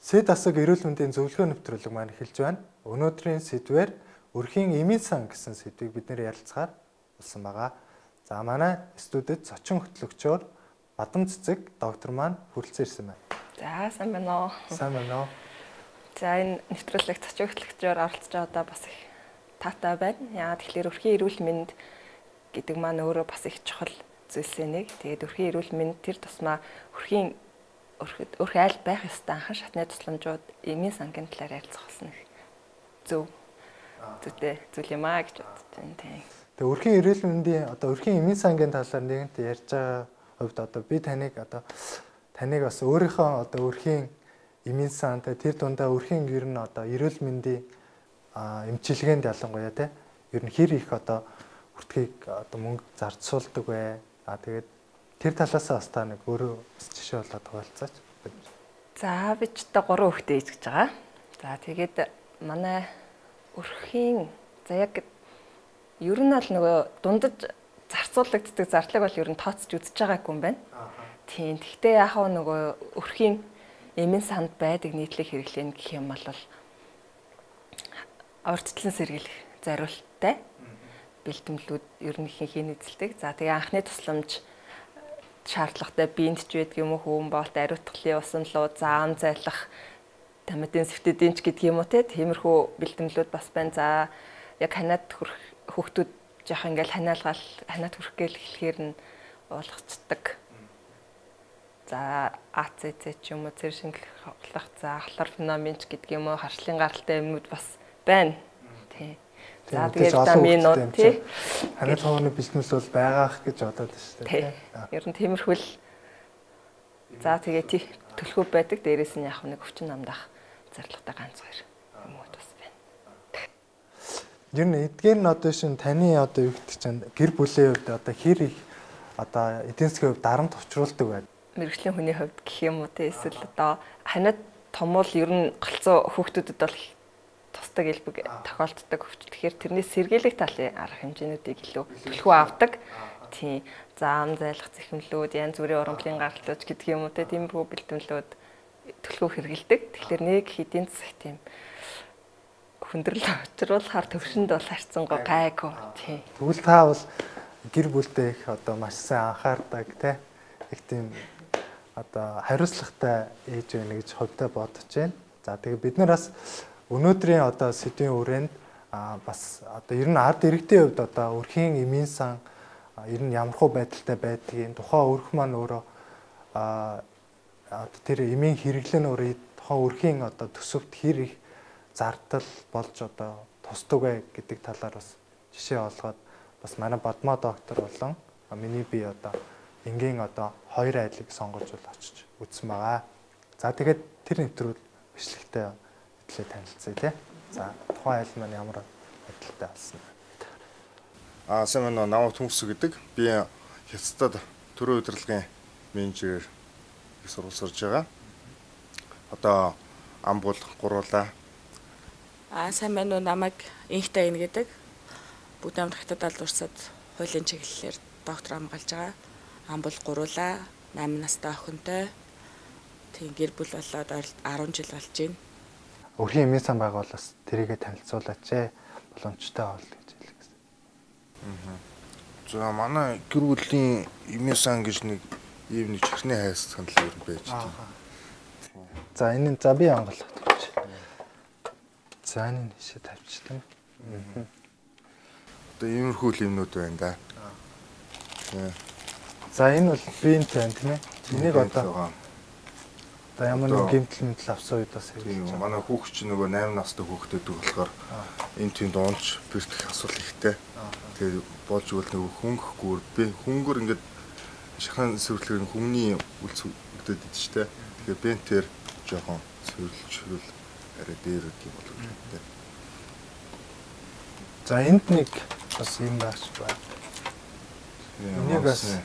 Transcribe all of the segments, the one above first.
Сэд асаг эрүүл мэндийн зөвлөгөө нэвтрүүлэг маань эхэлж байна. Өнөөдрийн сэдвээр өрхийн эмийн сан гэсэн сэдвийг бид нэр ярилцахаар болсон байгаа. За манай студид зочин хөтлөгчөөр Бадам Цэцэг доктор маань хүрэлцэн ирсэн байна. За сайн байна уу? Сайн байна уу? За энэ нэвтрүүлэгт зочин хөтлөгчөөр оролцож байгаадаа бас их таатай байна. Яагаад тэгэхээр өрхийн эрүүл мэнд гэдэг маань өөрөө бас их чухал зүйлсээ нэг. Тэгээд өрхийн эрүүл мэнд тэр тусмаа өрхийн аль байх ёстой анхан шатны тусламжууд эмийн сангийн талаар ярилцах болсон нэг зүйтэй зүйл юм аа гэж бодож байна тийм. Тэгээ өрхийн эрүүл мэндийн одоо өрхийн эмийн сангийн талаар нэгэнт ярьж байгаа хувьд одоо би таныг бас өөрийнхөө одоо өрхийн эмийн сан тэр дундаа өрхийн ер нь одоо эрүүл мэндийн эмчилгээнд ялангуяа тий ер нь хэр их одоо хүртгийг одоо мөнгө зарцуулдаг вэ? Тэгээд тэр талаас бас та нэг өөрөө жишээ болоод хуваалцаач. За би ч та 3 хүүхдээ эзэж байгаа. За тэгээд манай өрхийн яг ер нь л нөгөө дундаж зарцуулагддаг зардлыг бол ер нь тооцож үзэж байгаагүй юм байна. Тийм. Гэхдээ яг нөгөө өрхийн эмийн санд байдаг нийтлэг хэрэглэн гэх юм бол урьдчилан сэргийлэх зориулттай бэлтгэлүүд ер нь ихэнх эзэлдэг. За тэгээ анхны тусламж шаардлагатай биенд ч байдаг юм уу хүүн боолт ариутгалын усамлуу заам зайлах тамидын сэвтэдийн ч гэдэг юм уу тиймэрхүү бэлтгэлүүд бас байна. За яг ханаад хүүхдүүд жоох ингээл ханаад хүрэх гээл эхлэхээр нь уулгацдаг. За АЦЦ ч юм уу цэр шингэлэх хавлах за хлорфенамин ч гэдэг юм уу харшлын гаралтай юмуд бас байна. Тийм. За тэгээд витаминууд тий ханаад хоолны бэлтгэл бол байгаах гэж бодоод байна шүү дээ. Ер нь тиймэрхүү л за тэгээд тий төлхөө байдаг. Дээрээс нь яг нэг өвчин намдах зорилготой ганц хоёр юмуд бас байна. Ер нь эдгээр нь одоо шин таны одоо юу гэдэг чинь гэр бүлийн хувьд одоо хэр их одоо эдийн засгийн хувьд дарамт учруулдаг байна. Мэргэжлийн хүний хувьд гэх юм уу тий эсвэл одоо ханаад томол ер нь голцоо хүүхдүүдэд бол тусдаг элбэг тохиолддог өвч. Тэгэхээр тэрнээс сэргийлэх талын арга хэмжээнүүдийг илүү төлхөө авдаг. Тийм. Заам зайлах зэхмлүүд, янз бүрийн урамлын гаргалууд гэдэг юм уу тиймэрхүү бэлтгэлүүд төлхөө хэрэгэлдэг. Тэгэхээр нэг хэдийн засаг тийм хүндрэл учруулахаар төвшөнд бол харьцангуй гайгүй. Тийм. Тэгвэл та бол гэр бүлдээ их одоо маш сайн анхаардаг тий. Их тийм одоо хариуцлагатай ээж байна гэж хувьдаа бодож байна. За тэгээ бид нар бас өнөөдрийн одоо сэдвийн хүрээнд бас одоо ер нь ард иргэдийн хувьд одоо өрхийн эмийн сан ер нь ямархуу байдалтай байдгийг тухайн өрх маань өөрөө тэр эмийн хэрэглэн өөрөө тухайн өрхийн одоо төсөвт хэр их зардал болж одоо тусдаг вэ гэдэг талаар бас жишээ олгоод бас манай Бадмаа доктор болон миний би одоо энгийн одоо хоёр айлыг сонгож очиж үзсэн байгаа. За тэгээд тэр нэвтрүүл бичлэгтэй хэлээ танилцъя тий. За тухайн айл маань ямар байдалтай болсон бэ? Сайн байна уу? Намайг Түнс гэдэг. Би Хятадд төрийн удирдлагын менежер их сургууль сурж байгаа. Одоо амбул гуруулаа. Сайн байна уу? Намайг Инхтай ин гэдэг. Бүгд амт Хятад алуурсад хуулийн чиглэлээр доктор хамгаалж байгаа. Амбул гуруулаа 8 настай охинтой. Тийм гэр бүл болоод 10 жил болж байна. Өрхийн эмийн сан байгуулаас тэрийгэ танилцуулаач боломжтой бол гэж хэлээ гэсэн. За манай гэр бүлийн эмийн сан гэж нэг ийм нэг чихрийн хайс санал өөр байж тийм. За энэ би ангалах гэж. За энэ ши тавьчихлаа. Одоо иймэрхүү юмнууд байна да. За энэ бол биеийн тань тийм ээ. Энийг одоо ямар нэг гэмтэл мэтэл авсан үед бас тийм манай хүүхд чинь нөгөө 8 настай хүүхдэд болохоор энэ тийм дуунч бэртэх асуудал ихтэй. Тэгээд болж өгөл нөгөө хөнгөхгүй би хөнгөр ингээд шахан сэрвэлгээр хүмүүний үлс өгдөд идэв ч тэ. Тэгэхээр бентээр жоохон сэрвэлжүүл арай дээр гэх юм болов уу тэ. За энд нэг бас юм баач байна. Энийг бас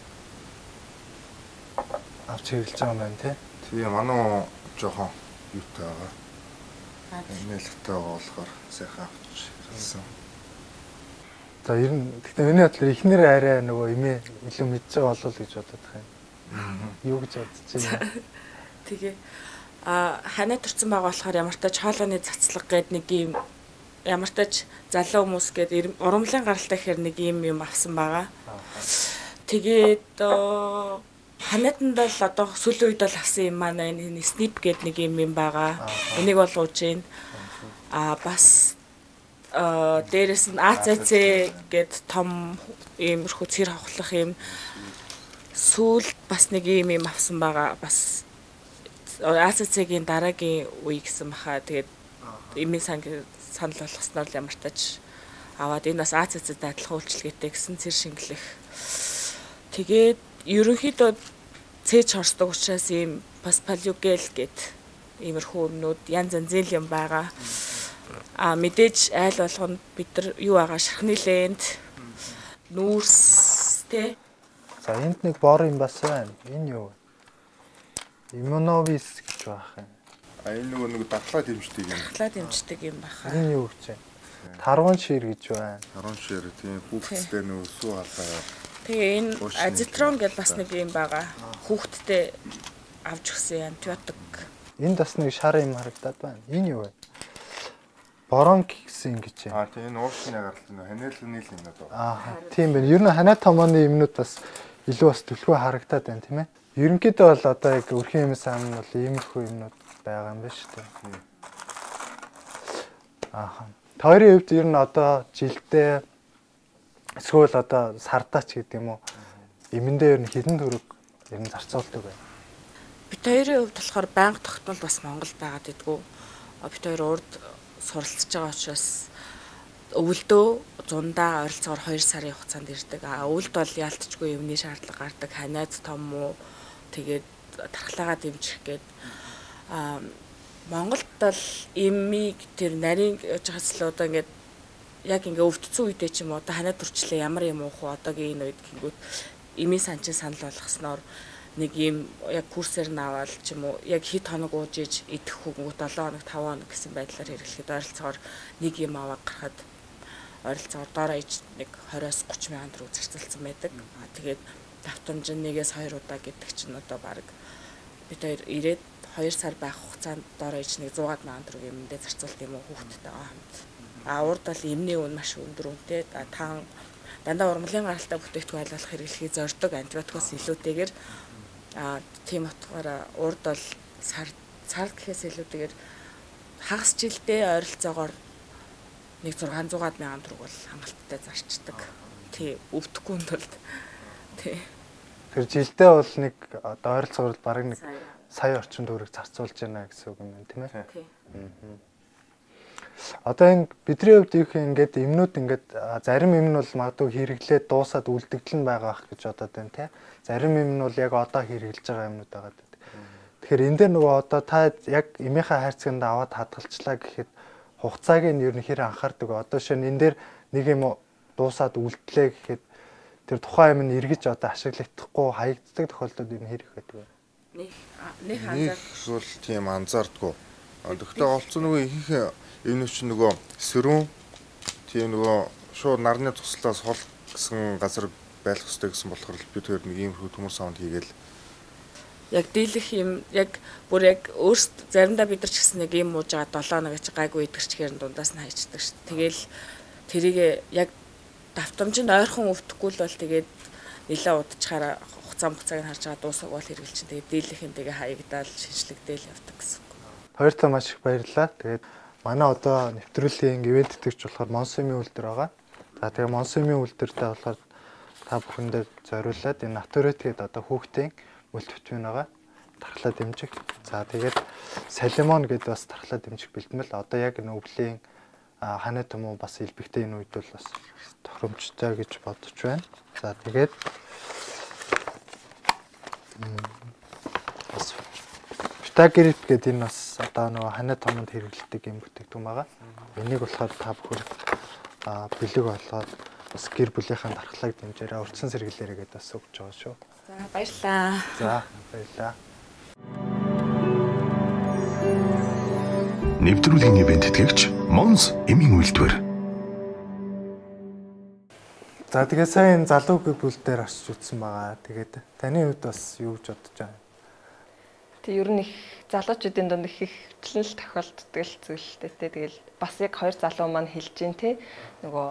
авч хэрэглэж байгаа юм байна тий. Тэгээ манай жоохон юутай байгаа. Нэлэгтэй болохоор сайхан авч ирсэн. За ер нь гэхдээ миний бодлоор эхнэр арай нөгөө эмээ илүү мэдж байгаа болов гэж бодоод байна. Юу гэж бодож байна? Тэгээ ханаа төрсэн байгаа болохоор ямар ч тач хоолойны цацлага гээд нэг юм ямар ч тач залуу хүмүүс гээд урамлын гаралтай гэхээр нэг юм авсан байгаа. Тэгээд ханаатанд л одоо сүүлийн үед бол авсан юм маань энэ sniп гээд нэг юм байгаа. Энийг бол ууж гин. Бас дээрэс нь ACC гээд том иймэрхүү цэр хавхлах юм сүүл бас нэг юм авсан байгаа. Бас ACC-гийн дараагийн үе гэсэн баха. Тэгээд эмийн санал болгосноор л ямар ч тач аваад энэ бас ACC-д адилхан үйлчлэгээтэй гэсэн цэр шингэлэх. Тэгээд ерөнхийдөө цээж хорсдог учраас ийм бас палеогел гээд иймэрхүү өмнөд янз янзын юм байгаа. Мэдээж айл болгонд бид нар юу байгаа шархны лент нүүрс тэ. За энд нэг бор юм бас байна. Энэ юу вэ? Иммуновис гэж байх юм. Энэ нэг дархлаа дэмждэг юм. Дархлаа дэмждэг юм баха. Энэ юу гэж вэ? Тарван шир гэж байна. Тарван шир тийм хүүхдтэй нөө сүү халгаа. Тэгээ энэ азитрон гэж бас нэг юм байгаа. Хүүхдтэй авч өгсөн антибиотик. Энд бас нэг шар юм харагдаад байна. Энэ юу вэ? Боронкикс гэж байна. Тийм энэ ууршны гаралт нөө ханилгын юм надад. Тийм байна. Ер нь ханаа томооны юмнууд бас илүү бас төлхөө харагдаад байна тийм ээ. Ерөнхийдөө бол одоо яг өрхийн юм сан бол иймэрхүү юмнууд байгаа юм байна шүү дээ. Тойрын хувьд ер нь одоо жилдээ эсвэл одоо сардаач гэдэг юм уу эмэндээ ер нь хэдэн төгрөг ер нь зарцуулдаг байна. Бид хоёрын хувьд болохоор байнга тогтмол бас Монгол байгаад идэггүй. Бид хоёр урд суралцж байгаа учраас өвөлдөө зундаа ойролцоогоор 2 сарын хугацаанд ирдэг. Өвөлд бол яалтчгүй юмны шаардлага гардаг. Ханаад том уу тэгээд тархлагаа дэмжих гээд Монголд бол эмийг тэр нарийн жагсал одоо ингээд яг ингээ өвдсөн үедээ ч юм уу одоо ханаад төрчлээ ямар юм уух вэ одоогийн энэ үед гингүүд эмийн санчин санал болгосноор нэг юм яг курсээр наваал ч юм уу яг хэд хоног ууж иж идэх хөнгөт 7 хоног 5 хоног гэсэн байдлаар хэрэглэхэд ойролцоогоор нэг юм аваад гарахад ойролцоогоор доороо иж нэг 20-30 мянган төгрөг зарцуулсан байдаг. Тэгээд давтамж нь 1-2 удаа гэдэг чинь одоо баг бид хоёр ирээд 2 сар байх хугацаанд доороо иж нэг 100 мянган төгрөг юмдээ зарцуулт юм уу хүүхдтэйгээ хамт. Урд бол эмний үн маш өндөр үнэтэй. Таан дандаа урмлын гаралтай бүтээгдэхүүн айлуулах хэрэглэхийг зорддог антибиотикоос илүүтэйгээр тийм утгаараа урд бол сар гэхээс илүүтэйгээр хагас жилдээ ойролцоогоор нэг 600 мянган төгрөг бол хангалттай зарчдаг. Тий, өвдөхгүй нь бол тий. Тэр жилдээ бол нэг одоо ойролцоогоор бараг нэг сая орчим төгрөг зарцуулж байна гэсэн үг юм байна тийм ээ. Тий. Одоо энэ бидний хувьд их ингээд эмнүүд ингээд зарим эм нь бол магадгүй хэрэглээд дуусаад үлдэгдэл нь байгаа ах гэж бодоод байна тий. Зарим эм нь бол яг одоо хэрэглэж байгаа юмнууд байгаа гэдэг. Тэгэхээр энэ дээр нөгөө одоо та яг эмийнхээ хайрцагт аваад хадгалчлаа гэхэд хугацааг нь ер нь хэр анхаардаг вэ? Одоо шинэ энэ дээр нэг юм дуусаад үлдлээ гэхэд тэр тухайн юм нь эргэж одоо ашиглагдахгүй хаягддаг тохиолдолд энэ хэрэг байдаг вэ? Нэг анзаар бол тийм анзаардгүй. Гэхдээ олцсон нөгөө ихэнх энэ чинь нөгөө сэрүүн тийм нөгөө шууд нарны туслаас хол гэсэн газар байх хэрэгтэй гэсэн болохоор бид хоёр нэг ийм төмөр саунд хийгээл яг дийлэх юм яг бүр яг өөрсд заримдаа бид нар ч гэсэн нэг юм ууж байгаа 7 хоног гэж гайгүй идэрчгээр дундаас нь хайчдаг шүү дээ. Тэгэл тэрийг яг давтамжинд ойрхон өвдөхгүй л бол тэгээд нэлээ удачаараа хугацааг нь харж байгаа дуусах бол хэрэгэл чинь тэгээд дийлэх юм тэгээ хаягдаал шинжлэгдээл явдаг гэсэн. Хоёртаа маш их баярлалаа. Тэгээд манай одоо нэвтрүүлгийн ивент итгэж болохоор Монсумын үйлдвэр байгаа. За тэгээ Монсумын үйлдвэртэй болохоор та бүхэндээ зориулаад энэ Натурет гэдэг одоо хүүхдийн мультивитамин байгаа. Тархлаа дэмжих. За тэгээд Салимон гэдэг бас тархлаа дэмжих бэлтгэл. Одоо яг энэ өвлийн ханаа том уу бас илбэгтэй энэ үед бол бас тохиромжтой гэж бодож байна. За тэгээд бас Vitagrip гэдэг энэ бас одоо нөгөө ханаа томонд хэрэглэдэг юм бүтээгдэхүүн байгаа. Энийг болохоор та бүхэн бэлэг болоод бас гэр бүлийнхаа дархлааг дэмжээрэй, урьдчилан сэргийлээрэй гэдээ бас өгч байгаа шүү. За баярлалаа. За баярлалаа. Нэвтрүүлгийн ивент тэтгэгч Монс эмийн үйлдвэр. За тэгээд сайн залуу гэр бүл дээр очиж үзсэн байгаа. Тэгээд таны хувьд бас юу гэж бодож байна? Тэг ер нь их залуучуудын дунд их хвчлэн л тохиолддог л зүйлтэй те. Тэгэл бас яг хоёр залуу маань хэлж гин те. Нөгөө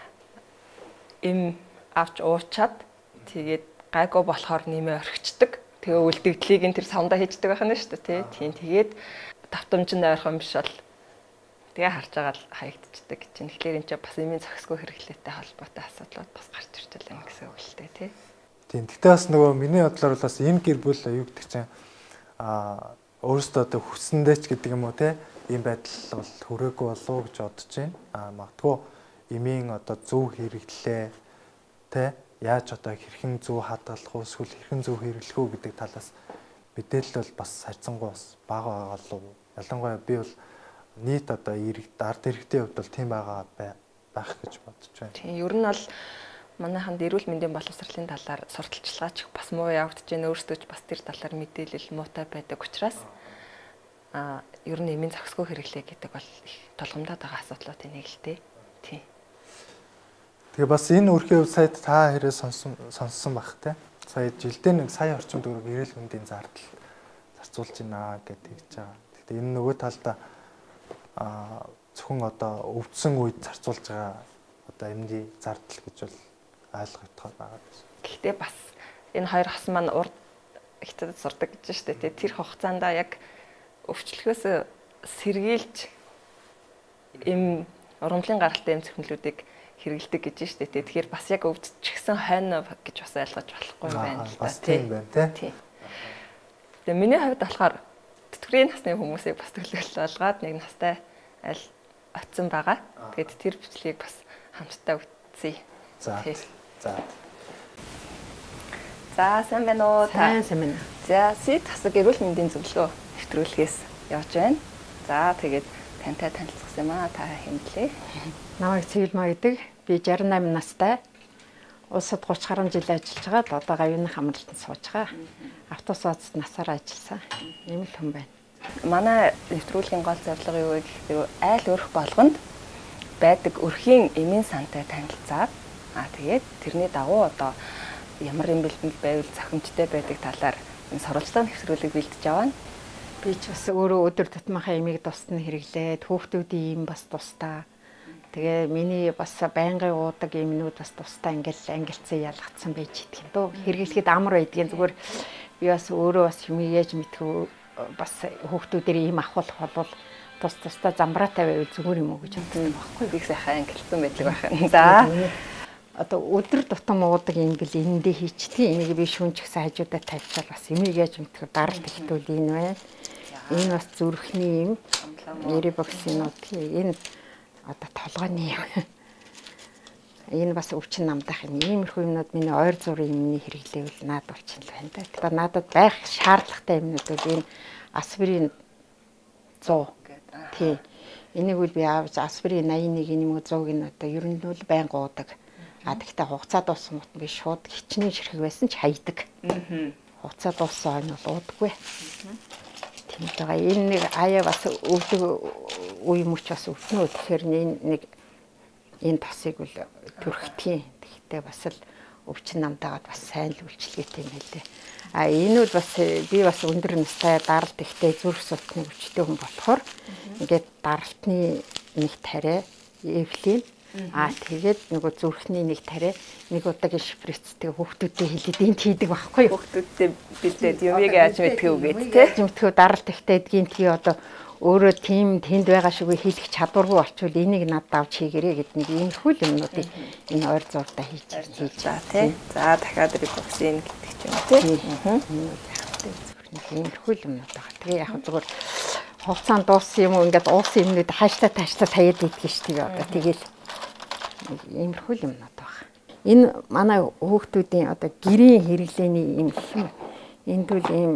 им авч уучаад тэгээд гайгүй болохоор нэмээ орхичдаг. Тэгээ үлдэгдлийг энэ тэр савндаа хийждэг байх нь шүү дээ тий. Тийм тэгээд давтамжинд ойрхон биш бол тэгээ харж байгаа л хаягдчихдаг гэж байна. Тэгэхээр энэ ч бас имийн зохисгүй хэрэглээтэй холбоотой асуудлууд бас гарч ирж байна гэсэн үг л дээ тий. Тийм. Тэгтээ бас нөгөө миний бодлоор бас энэ гэр бүл юу гэдэг чинь өөрөөсөө одоо хүссэндээ ч гэдэг юм уу те ийм байдал бол хүрээгүй болов уу гэж бодож байна. Магадгүй имийн одоо зөв хэрэглээ те яаж одоо хэрхэн зөв хадгалах уу эсвэл хэрхэн зөв хэрэглэх үү гэдэг талаас мэдээлэл бол бас харьцангуй бас бага байгаа л уу. Ялангуяа би бол нийт одоо ард иргэдийн хувьд бол тийм байгаа байх гэж бодож байна. Тийм ер нь бол манайханд эрүүл мэндийн боловсролын талаар сурталчилгаач бас муу явагдаж байна. Өөрсдөө ч бас тэр талаар мэдээлэл муутай байдаг учраас ер нь эмийн зохисгүй хэрэглээ гэдэг бол их тулгамдаад байгаа асуудлуудын нэг л дээ. Тийм. Тэгээ бас энэ өрхийн сайд та хэрэг сонссон бах те. Сая жилдээ нэг сая орчим төгрөг эрүүл мэндийн зардал зарцуулж байна гэдэг хэлж байгаа. Гэхдээ энэ нөгөө талдаа зөвхөн одоо өвдсөн үед зарцуулж байгаа одоо эмний зардал гэж бол ойлгогдохоор байгаа гэсэн. Гэхдээ бас энэ хоёр хос маань урд хятадд сурдаг гэж штэ тий. Тэр хугацаанд яг өвчлөхөөс сэргийлж эм урамлын гаралтай эм цохимлуудыг хэрэгэлдэг гэж штэ тий. Тэгэхээр бас яг өвдчихсэн хойно гэж бас ойлгож болохгүй байна л да тий. Тий. Тэгээ миний хувьд болохоор тэтгэврийн насны хүмүүсийг бас төлөвлөлт олгоод нэг настай аль очсон байгаа. Тэгээд тэр бичлэгийг бас хамтдаа үтсэе. За. За. За сайн байна уу? Сайн байна. За сэт хасаг эрүүл мэндийн зөвлөгөө нэвтрүүлгээс явж байна. За тэгээд тантай танилцсан юм аа. Та хэмлээ. Намайг Цэвэлмаа гэдэг. Би 68 настай. Улсад 30 гаруй жил ажиллаж байгаа. Одоо гавьяаны хамралтанд сууж байгаа. Автобус базад насаараа ажилласан. Ийм л хүн байна. Манай нэвтрүүлгийн гол зорилго юу вэ гэхээр айл өрх болгонд байдаг өрхийн эмийн сантай танилцаад тэгээд тэрний дагуу одоо ямар юм бэлтгэл байвал зохимжтой байдаг талаар энэ сурвалжлага нэвтрүүлэг бэлдэж аваа. Би ч бас өөрөө өдөр тутмынхаа эмийг тусна хэрэглээд хүүхдүүдийн юм бас тустаа. Тэгээ миний бас байнгын уудаг эмнүүд бас тустаа ингээл ангилцсан ялгцсан байж идэх юм дөө. Хэрэглэхэд амар байдгийн зүгээр би бас өөрөө бас юмээж мэдхүү бас хүүхдүүдээр ийм ахуулах бол тустаа замбраатай байвал зүгээр юм уу гэж боддог байхгүй би сайхан ангилцсан байдаг байна. За одоо өдөр тутам уудаг ингл энэндээ хийчтэй энийг би шүүнч гэсэн хажуудаа тавьчаал бас эмийг яаж мэдэх даралт ихтүүл энэ байна. Энэ бас зүрхний юм. Нэрибоксинууд энэ одоо толгойн юм. Энэ бас өвчин намдах юм. Иймэрхүү юмнууд миний ойр зургийн юмны хэрэглээвэл наад болчихно л байна да. Тэгэхээр надад байх шаардлагатай юмнууд бол энэ аспирин 100. Тий. Энийг үл би авч аспирин 81 юм уу 100-г нь одоо ер нь бол байнга уудаг. Тэгэхдээ хугацаа дууссан гот би шууд хичнээн ширхэг байсан ч хайдаг. Хугацаа дууссан хойно бол уудаггүй. Тийм байгаа. Энэ нэг аяа бас өвдөг үе мөч бас өвднө. Тэгэхээр нэг энэ тосыг бол төрхтгийн. Тэгэхдээ бас л өвчин намтаагаад бас сайн л үйлчлэгээтэй юм хэлээ. Энэ бол бас би бас өндөр настай даралт ихтэй зүрх судасны өвчтэй хүн болохоор ингээд даралтны нэг тариа эвлин тэгээд нөгөө зүрхний нэг тариа нэг удаагийн шприцтэй хүүхдүүдэд хэлээд энд хийдэг байхгүй юу? Хүүхдүүдэд бэлдээд юмыг яаж мэдхүү гэдэг тийм. Мэдхүү даралт ихтэй эдгийн тий одоо өөрөө тийм тэнд байгаа шиг хэлэх чадваргүй болчвол энийг надад авч хийгэрээ гэдэг нэг иймэрхүү юмнуудыг энэ ойр зурдаа хийж за тий. За дахиад рибоксин гэдэг ч юм тий. Иймэрхүү юмнууд байгаа. Тэгээ яг зүгээр хугацаанд дууссан юм уу ингээд уусан юмнууд хааштай таяад идэх шүү дээ одоо тэгэл иймэрхүү юмнууд байгаа. Энэ манай хүүхдүүдийн одоо гэрийн хэрэглээний юм юм. Энд бол ийм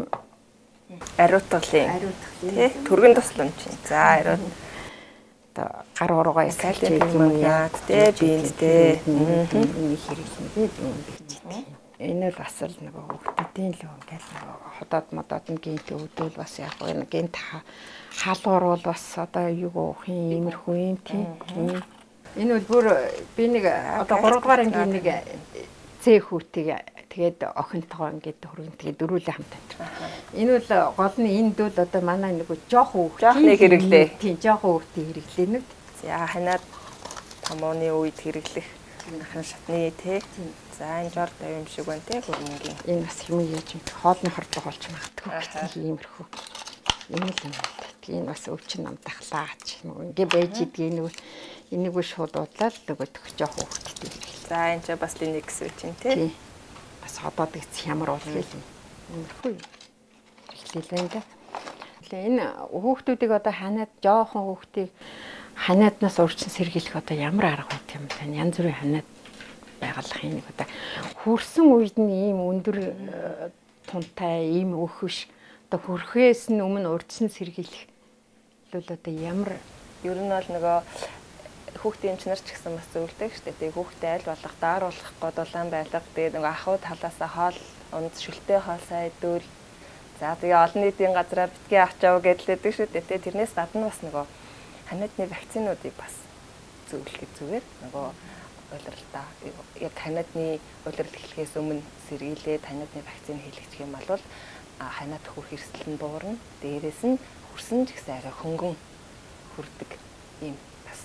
ариутгалын тий түргэн тусламж. За ариут одоо гар уруугаа кальциум юм яад тий биендээ энэ хэрэглэнүүд юм гэж тийм. Энэ л бас л нөгөө хүүхдүүдийн л ингээл ходоод модоод нь гинт өвдөл бас яг энэ гинт хаалгуур бол бас одоо юу гоох юм иймэрхүү юм тийм. Энэ бол бүр би нэг одоо 3 дугаар ангийн нэг цээ хүүтийг тэгээд охинтойгоо ингээд хөргөн тэгээд дөрүүлээ хамт амжирна. Энэ бол гол нь энд бол одоо манай нэг жоохон Жоохны хэрэглээ. Тийм жоохон хүүхдийн хэрэглээ нүд. За ханаад тамууны үед хэрэглэх ахын шатны тий. За энэ жор тавь юм шиг байна тий хөрмөнгийн. Энэ бас юм яаж юм хоолны хордог болж магадгүй гэсэн иймэрхүү. Энэ л юм. Энэ бас өвчин нам дахлаач. Ингээ байж идгийг нэг энийг шууд удлаад нөгөө жоохон хүүхдтэй. За энэ ч бас Linux үчин тий. Бас одоод их ямар уулгүй юм. Иймэрхүү. Хэрэглээ байна да. Энэ хүүхдүүдийг одоо ханаад жоохон хүүхдийг ханааднаас урьдчилан сэргийлэх одоо ямар арга байт юм бэ? Янз бүрийн ханаад байгалах юм нэг одоо хүрсэн үед нь ийм өндөр тунтай ийм өөхөш одоо хөрхөөс нь өмнө урьдчилан сэргийлэх л одоо ямар ер нь бол нөгөө хүүхдийн эмчнэр ч гэсэн бас зөвлөдөг шүү дээ. Тэгээ хүүхдээ аль болох дааруулах годулаан байлга. Тэгээ нөгөө ахуй талаасаа хоол унд шүлтэй хоол сайн идэвэл за тэгээ олон нийтийн газраа битгий авчаав гэдэлдэг шүү дээ. Тэгээ тэрнээс гадна бас нөгөө ханиадны вакцинуудыг бас зөвлөх зүгээр нөгөө улиралдаа яг ханиадны улирал эхлэхээс өмнө сэргийлээд ханиадны вакцины хийлгэх юм бол ханиад хөх эрсдэл нь буурна. Дээрээс нь хүрсэн ч гэсэн арай хөнгөн хүрдэг юм бас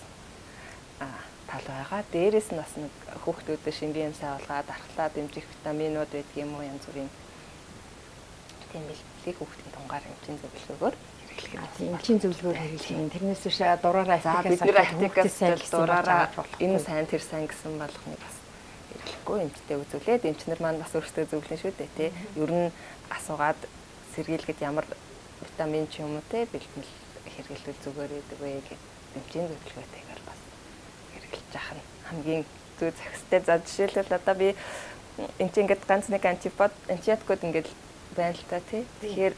тал байгаа. Дээрээс нь бас нэг хүүхдүүдэд шингийн юм сайн болгоод дархлаа дэмжих витаминууд байдаг юм уу янз бүрийн тийм бэлтгэлийг хүүхдийн тунгаар эмчийн зөвлөгөөгөөр эмчийн зөвлөгөөр хэрэглэх. Тэрнээс биш дураараа бид нэр аптекаас дураараа энэ сайн тэр сайн гэсэн болгоныг бас хэрэглэхгүй эмчтэй үзүүлээд эмчнэр маань бас өөрсдөө зөвлөн шүү дээ тий. Ер нь асуугаад сэргийлэхэд ямар витамин ч юм уу тий бэлтгэл хэрэглэл зүгээр байдаг вэ гэдэг эмчийн зөвлөгөөтэйгээр бас хэрэглэж явах нь хамгийн зүй зохистой. За жишээлбэл одоо би энэ чинь ингээд ганц нэг антибиотикууд ингээд байна л та тий. Тэгэхээр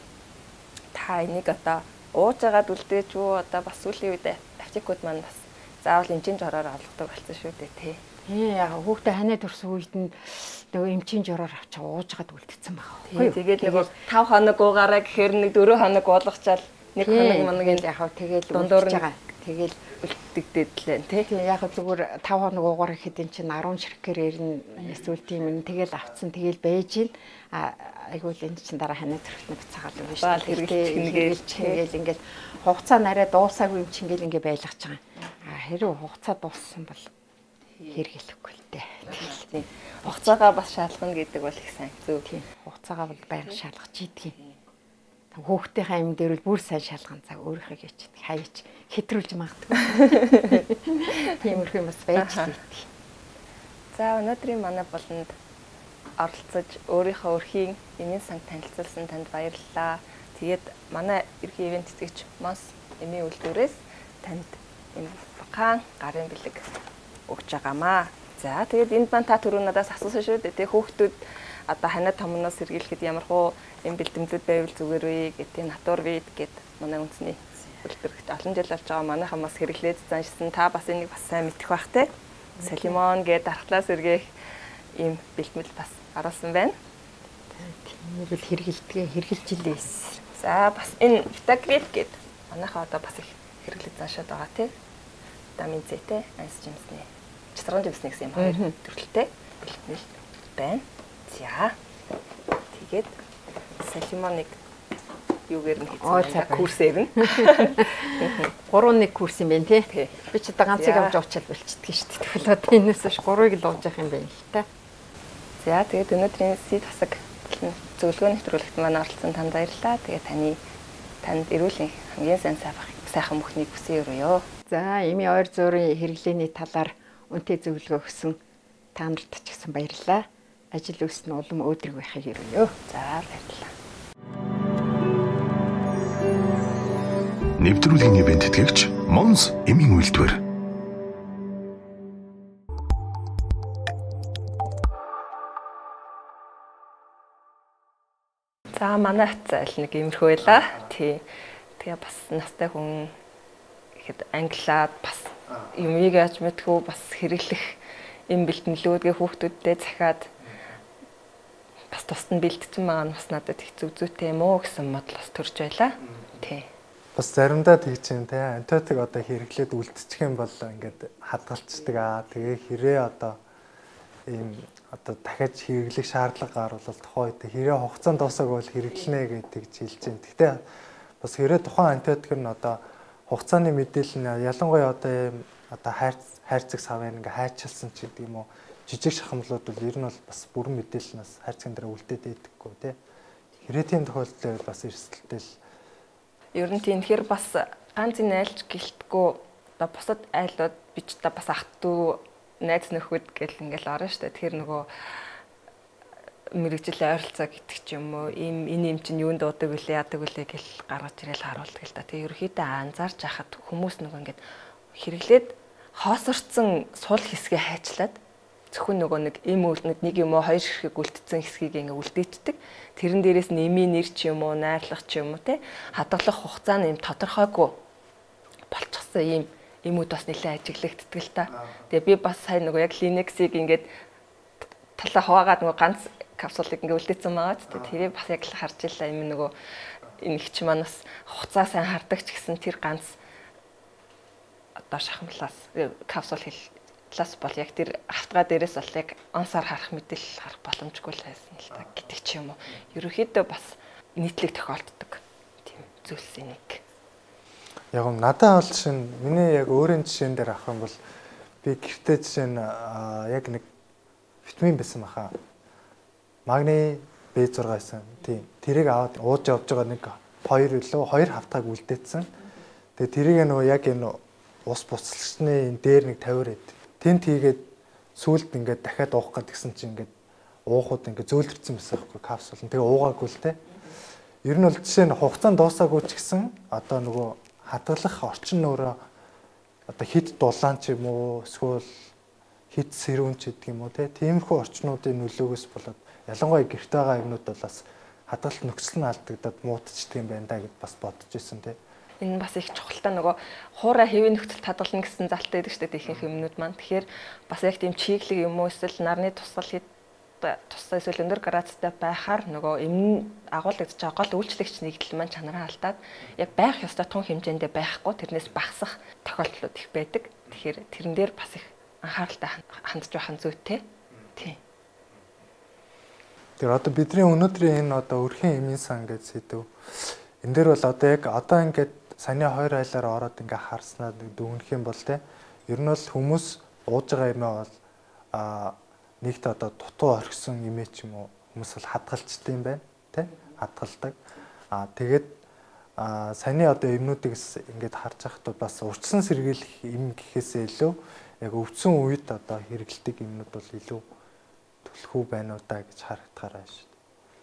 та энийг одоо ууж агаад үлдээж үү одоо бас сүүлийн үед аптекууд маань бас заавал эмчийн жороор олгодог болсон шүү дээ тий. Яг хүүхдээ ханаа төрсөн үед нь нөгөө эмчийн жороор авч ууж агаад үлдсэн байгаа. Тэгээд нөгөө 5 хоног уугаараа гэхээр нэг 4 хоног уулгачаал нэг хоног моногийн яг тэгэл дундуур байгаа. Тэгэл үлддэгдэлээ тий. Яг зүгээр 5 хоног уугаар ихэд эн чинь 10 ширхгэрээр нь эсвэл тийм юм тэгэл авцсан тэгэл байж гин айгуул энэ чинь дараа ханаа төрөх нэг цагаал юм биш үү хэрэглэж ингээл хугацаа нараа дуусаагүй юм чинь ингээл ингээ байлгаж байгаа. Хэрэг хугацаа дууссан бол хэрэглэхгүй л дээ. Тийм. Хугацаагаа бас шалгана гэдэг бол их сайн зөв. Тийм. Хугацаагаа бол байнга шалгаж ийдэг. Хүүхдийнхээ амин дээр бол бүр сайн шалган цаг өөрийнхөө гэж хаяж хэтрүүлж магадгүй. Тиймэрхүү юм бас байж ийдэг. За өнөөдрийн манай болонд оролцож өөрийнхөө өрхийн эмийн санг танилцуулсан танд баярлалаа. Тэгээд манай эрхийн ивент тэтгэгч Монс эмийн үйлдвэрээс танд энэ бакан гарын бэлэг өгч байгаамаа. За тэгээд энд маань та түрүү надаас асуусан шүү дээ. Тэг хүүхдүүд одоо ханаа томноос сэргийлэхэд ямар хуу юм бэлтгэлүүд байвал зүгээр вэ гэдэг натур вид гэд манай үндэсний үйлдвэрт олон жил болж байгаа манайхан бас хэрэглээд заншсан. Та бас энийг бас сайн мэдэх бах те. Салимон гэдэг дархлаа сэргээх ийм бэлтгэл бас оруулсан байна. Тийм бол хэрэгжилж илээс. За бас энэ Vitagrit гэдэг манайхаа одоо бас их хэрэглэж заншаад байгаа тий. Витамин С те, анс жимсний, часран жимсний гэсэн юм хоёр төрөлтэй бэлтгэл байна. За тэгээд Салимоныг юугээр нь хийсэн курсээр нь 3-1 курс юм байна тий. Би ч одоо ганцыг авч уучаал болчихдгийг шүү дээ. Тэгвэл одоо энэс ш 3-ыг л ууж явах юм байна л та. За тэгээд өнөөдрийн Сид хасаг зөвлөгөө нэвтрүүлэгт манай оролцсон танд баярлалаа. Тэгээд танд эрүүлийн хамгийн сайхан бүхнийг хүсье өрөөё. За эми ойр зуурын хэрэглээний талаар үнэтэй зөвлөгөө өгсөн та нарт ч гэсэн баярлалаа. Ажил үйлс нь улам өөдрөг байхыг өрөөё. За баярлалаа. Нэвтрүүлгийн ивент тэтгэгч Монс эмийн үйлдвэр. За манай хацаал нэг иймэрхүү байла. Тий. Тэгээ бас настай хүн ихэд англиад бас юмыг яаж мэдхүү бас хэрэглэх юм бэлтгэлүүдгээ хүүхдүүдтэй захиад бас тусад нь бэлтцэн байгаа нь бас надад их зүг зүйтэй юм уу гэсэн бодол бас төрж байла. Тий. Бас заримдаа тэгж юм те антибиотик одоо хэрэглээд үлдчих юм бол ингээд хадгалцдаг аа. Тэгээ хэрэг одоо ийм одоо дахиад хэрэглэх шаардлага гарвал тухайн үед хэрэг хугацаанд дуусаагүй бол хэрэглэнэ гэдэг хэлж байна. Гэхдээ бас хэрэг тухайн антибиотик нь одоо хугацааны мэдээлэл нь ялангуяа одоо ийм одоо хайрцаг савын ингээ хайчилсан ч гэдэг юм уу жижиг шахамлууд бол ер нь бол бас бүрэн мэдээлэлнээс хайрцагын дараа үлдээд идэггүй тий. Хэрэг тийм тохиолдолд бас эрсдэлтэй л ер нь тийм тэгэхээр бас ганц энэ айлч гэлтгүй одоо бусад айлууд бич та бас ах トゥ найз нөхөд гэл ингээл орно шүү дээ. Тэгэхээр нөгөө мэрэгжил ойролцоо гэдэг ч юм уу энэ юм чинь юунд дуудаг вүлээ яадаг вүлээ гэл гаргаж ирэл харуулдаг л да. Тэгээ ерөөхдөө анзаарч хахад хүмүүс нөгөө ингээд хэрэглээд хоосорцсон сул хэсгээ хайчлаад зөвхөн нөгөө нэг юм уу хоёр ширхэг үлдсэн хэсгийг ингээ үлдээчдэг. Тэрэн дээрээс нэмийн нэр ч юм уу найрлах ч юм уу те хадгалах хугацаа нь юм тодорхойгүй болчихсон юм юмуд бас нэлээд ажиглагддаг л та. Тэгээ би бас сайн нөгөө яг Linux-ийг ингээд талаа хуваагаад нөгөө ганц капсулыг ингээ үлдээсэн байгаа ч тэрийг бас яг л харж илаа юм нөгөө энэ их ч манаас хугацаа сайн хардаг ч гэсэн тэр ганц одоо шахамлаас капсул хэллээс бол яг тэр автгаа дээрээс бол яг онсаар харах мэдээлэл харах боломжгүй л байсан л та гэдэг ч юм уу. Ерөнхийдөө бас нийтлэг тохиолддог тийм зүйлсийн нэг. Яг нь надад бол жишээ нь миний яг өөрийн жишээн дээр авах юм бол би гэртээ жишээ нь яг нэг витамин байсан баха. Магний B6 байсан. Тийм. Тэрийг аваад ууж явж байгаа нэг 2 хавтаг үлдээсэн. Тэгээ тэрийг нөгөө яг энэ ус буцлагчны энэ дээр нэг 50 рээд. Тэнт хийгээд сүулт ингээд дахиад уух гэдгсэн чинь ингээд уухууд ингээд зөөлдөрсөн байсан байхгүй капсул. Тэгээ уугаагүй л те. Ер нь бол жишээ нь хугацаанд дуусаагүй ч гэсэн одоо нөгөө хадгалах орчин өөрөө одоо хит дулаан ч юм уу эсвэл хит сэрүүн ч гэдэг юм уу тиймэрхүү орчнуудын нөлөөгөөс болоод ялангуяа гэрт байгаа юмнууд бол бас хадгалалт нөхцөл нь алдагдаад муутчихдаг юм байна да гэд бас бодож ирсэн те. Энэ бас их чухалтай нөгөө хуурай хэвийн нөхцөлд хадгална гэсэн залтай байдаг шүү дээ ихэнх юмнууд маань. Тэгэхээр бас яг тийм чиглэг юм уу эсвэл нарны тусгал хэд тусаа эсвэл өндөр градустай байхаар нөгөө эмн агуулгадж байгаа гол үйлчлэгч нэгдэл маань чанараа алдаад яг байх ёстой тун хэмжээндээ байхгүй тэрнээс багасах тохиолдлууд их байдаг. Тэгэхээр тэрэн дээр бас их анхааралтай хандж байх нь зүйтэй. Тийм. Тэр одоо бидний өнөөдрийн энэ одоо өрхийн эмийн сан гэж сэдв. Энэ дээр бол одоо яг одоо ингээд саяны 2 айлаар ороод ингээ харснаа дүгнэх юм бол те ер нь бол хүмүүс ууж байгаа юмаа бол нэгт одоо дутуу орхисон имээ ч юм уу хүмүүс бол хадгалцдаг юм байна те хадгалдаг. Тэгээд саяны одоо эмнүүдийг ингээд харж байхдаа бас урьдчилан сэргийлэх эм гэхээсээ илүү яг өвдсөн үед одоо хэрэгэлдэг эмнүүд бол илүү төлхөө байна уу та гэж харагдахаар байна шүү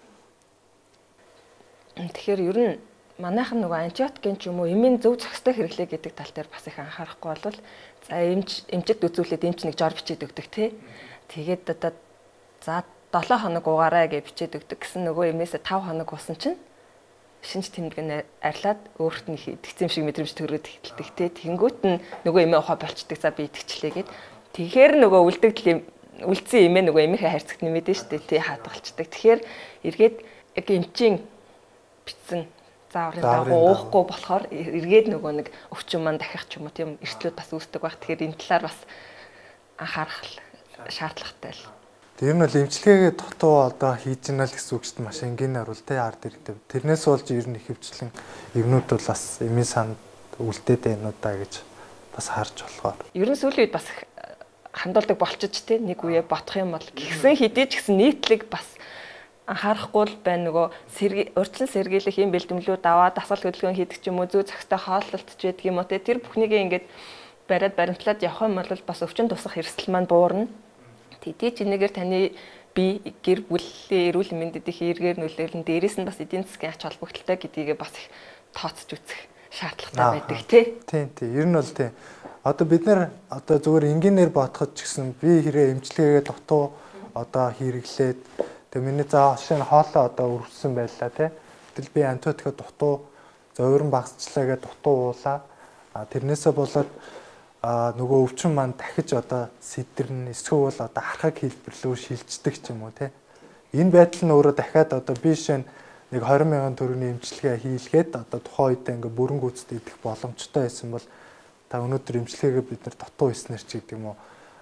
дээ. Тэгэхээр ер нь манайхан нөгөө антибиотикын ч юм уу эмийн зөв зохистой хэрэглээ гэдэг тал дээр бас их анхаарахгүй бол за эмчэд үзүүлээд эмч нэг жор бичээд өгдөг тий. Тэгээд одоо за 7 хоног угаарай гэж бичээд өгдөг гэсэн нөгөө эмээсээ 5 хоног уусан чинь шинж тэмдэг нь арилаад өөрт нь идэгцэн шиг мэдрэмж төрөөд эхэлдэг тий. Тэнгүүт нь нөгөө эмээ ухаа болчдөг за би идэгчлээ гэд. Тэгэхээр нөгөө үлдсэн эмээ нөгөө эмийнхээ хайрцагт нэмээд нь штэ тий хадгалцдаг. Тэгэхээр эргээд яг эмчийн бичсэн зааврын дагуу уухгүй болохоор эргээд нөгөө нэг өвчин маань дахих ч юм уу тийм эрсдлүүд бас үүсдэг байх. Тэгэхээр энэ талаар бас анхаарах шаардлагатай л. Тэр нь бол эмчилгээгээ дутуу одоо хийж гинэ л гэсэн үг шүү дээ. Маш энгийнээр бол тий ард ирдэг. Тэрнээс болж ер нь ихэвчлэн эмнүүд бол бас эмийн санд үлдээд байна уу да гэж бас харж болохоор. Ер нь сүүлийн үед бас хандуулдаг болчихж тий нэг үе ботох юм бол гисэн хэдий ч гэсэн нийтлэг бас анхаарахгүй л байна нөгөө урьдчилан сэргийлэх юм бэлтгэлүүд аваад дасгал хөдөлгөөн хийдэг ч юм уу зүй цагтай хооллолт ч байдаг юм уу тэр бүхнийг ингээд бариад баримтлаад явах юм бол бас өвчин тусах эрсдэл маань буурна. Тэдий ч энэгээр таны бие гэр бүлийн эрүүл мэндэд их эргээр нөлөөлн дээрээс нь бас эдийн засгийн ач холбогдолтой гэдгийг бас их тооцож үзэх шаардлагатай байдаг тий. Тийм. Ер нь бол тийм. Одоо бид нэр одоо зүгээр энгийнээр бодоход ч гэсэн би хэрэг эмчилгээгээ дутуу одоо хэрэглээд тэгээ миний заа жишээ нь хоолоо одоо өргөсөн байлаа тий. Гэтэл би антибиотикаа дутуу зовирон багасчлаа гэж дутуу уулаа. Тэрнээсээ болоод нөгөө өвчин маань дахиж одоо сэдэрнэ эсвэл одоо хархаг хэлбэрлүү шилждэг ч юм уу тий. Энэ байдал нь өөрөө дахиад одоо би жишээ нь нэг 20,000 төгрөгийн эмчилгээ хийлгээд одоо тухайн үедээ ингээ бүрэн гүйцэд идэх боломжтой байсан бол та өнөөдөр эмчилгээгээ бид нар дутуу хийснээр ч гэдэг юм уу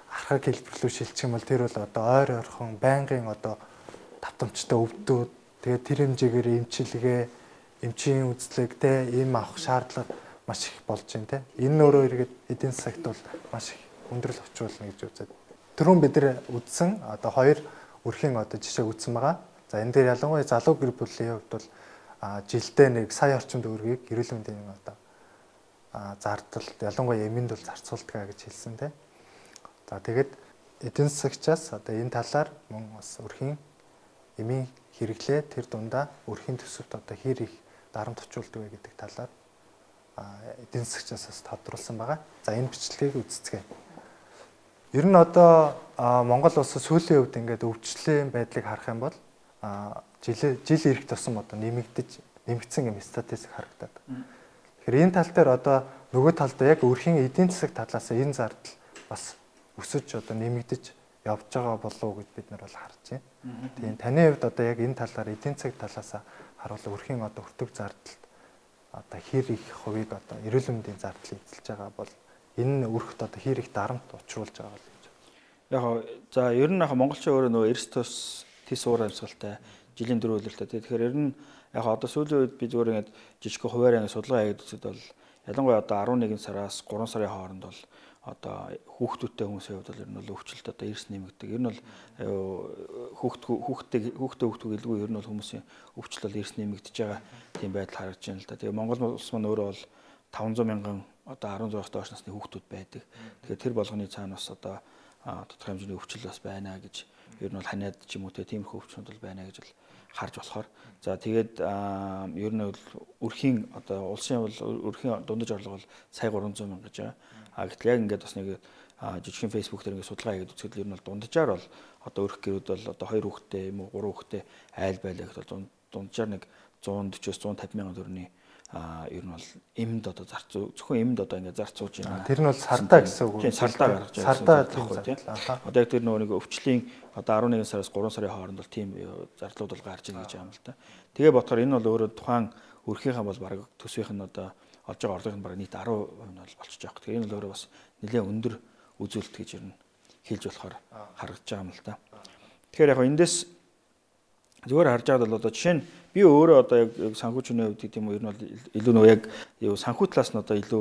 архаг хэлбэрлүү шилжих юм бол тэр бол одоо ойр ойрхон байнгын одоо давтамжтай өвдүүд тэгээд тэр хэмжээгээр эмчилгээ, эмчийн үзлэг те ийм авах шаардлага маш их болж байна те. Энэ өөрөө эргээд эдийн засагт бол маш их өндрөл очруулна гэж үзээд. Түрүүн бид нар үзсэн одоо 2 өрхийн одоо жишээ үзсэн байгаа. За энэ дээр ялангуяа залуу гэр бүлийн хувьд бол жилдээ нэг сая орчим төгрөгийг эрүүл мэндийн одоо зардал ялангуяа эмэнд бол зарцуулдаг гэж хэлсэн те. За тэгээд эдийн засагчаас одоо энэ талаар мөн бас өрхийн эмийн хэрэглээ тэр дундаа өрхийн төсөвт одоо хэр их дарамт очуулдаг вэ гэдэг талаар эдийн засагчаас бас тодруулсан байгаа. За энэ бичлэгийг үзцгээе. Ер нь одоо Монгол улсад сүүлийн үед ингээд өвчлөлийн байдлыг харах юм бол жил ирэх тусам одоо нэмэгдсэн юм статистик харагдаад. Тэгэхээр энэ тал дээр одоо нөгөө талд яг өрхийн эдийн засаг талаас энэ зардал бас өсөж одоо нэмэгдэж явж байгаа болов уу гэж бид нар бол харж байна. Тийм таны хувьд одоо яг энэ талаар эдийн засаг талаас харуул өрхийн одоо өртөг зардалд одоо хэр их хувийг одоо эрүүл мэндийн зардал эзэлж байгаа бол энэ өрхөд одоо хэр их дарамт учруулж байгаа бол гэж. Яг за ер нь монголчин өөрөө нөгөө эрс тис уур амьсгалтай жилийн дөрвөлөлтэй. Тэгэхээр ер нь яг одоо сүүлийн үед би зүгээр ингээд жижиг хуваарь ингээд судалгаа хийгээд үзэхэд бол ялангуяа одоо 11 сараас 3 сарын хооронд бол одоо хүүхдүүдтэй хүмүүсийн хувьд бол ер нь бол өвчлөлт одоо эрс нэмэгдэг. Ер нь бол хүүхдээ илгүй ер нь бол хүмүүсийн өвчлөл бол эрс нэмэгдэж байгаа тийм байдал харагдаж байна л да. Тэгээ Монгол улс маань өөрөө бол 500 мянган одоо 16-аас доош насны хүүхдүүд байдаг. Тэгэхээр тэр болгоны цаана бас одоо тодорхой хэмжээний өвчлөл бас байна гэж ер нь бол ханиад ч юм уу тиймэрхүү өвчнүүд бол байна гэж бол харж болохоор. За тэгээд ер нь бол өрхийн одоо улсын бол өрхийн дундаж орлого бол сая 300 мянга гэж байгаа. Гэтэл яг ингээд бас нэг жижигхэн Facebook дээр ингээд судалгаа хийгээд үзэхэд ер нь бол дунджаар бол одоо өрх гэрүүд бол одоо 2 хүүхэдтэй юм уу 3 хүүхэдтэй айл байлаа гэхэд бол дунджаар нэг 140-150 мянган төгрөгийн ер нь бол эмд одоо зөвхөн эмд одоо ингээд зарцуулж байна. Тэр нь бол сардаа гэсэн үг. Тийм сардаа гаргаж байгаа. Сардаа тийм. Одоо яг тэр нэг өвчлийн одоо 11 сараас 3 сарын хооронд бол тийм зардлууд бол гарч ийн гэж байгаа юм л та. Тэгээ бодохоор энэ бол өөрөө тухайн өрхийнхаа бол баг төсвийнх нь одоо олж байгаа орлогын баг нийт 10% нь бол болчихж байгаа. Тэгэхээр энэ бол өөрөө бас нэлээд өндөр үзүүлэлт гэж ер нь хэлж болохоор харагдаж байгаа юм л та. Тэгэхээр яг эндээс зүгээр харж байгаа бол одоо жишээ нь би өөрөө одоо яг санхүүжний хувьд гэдэг юм уу ер нь бол илүү нөө яг санхүү талаас нь одоо илүү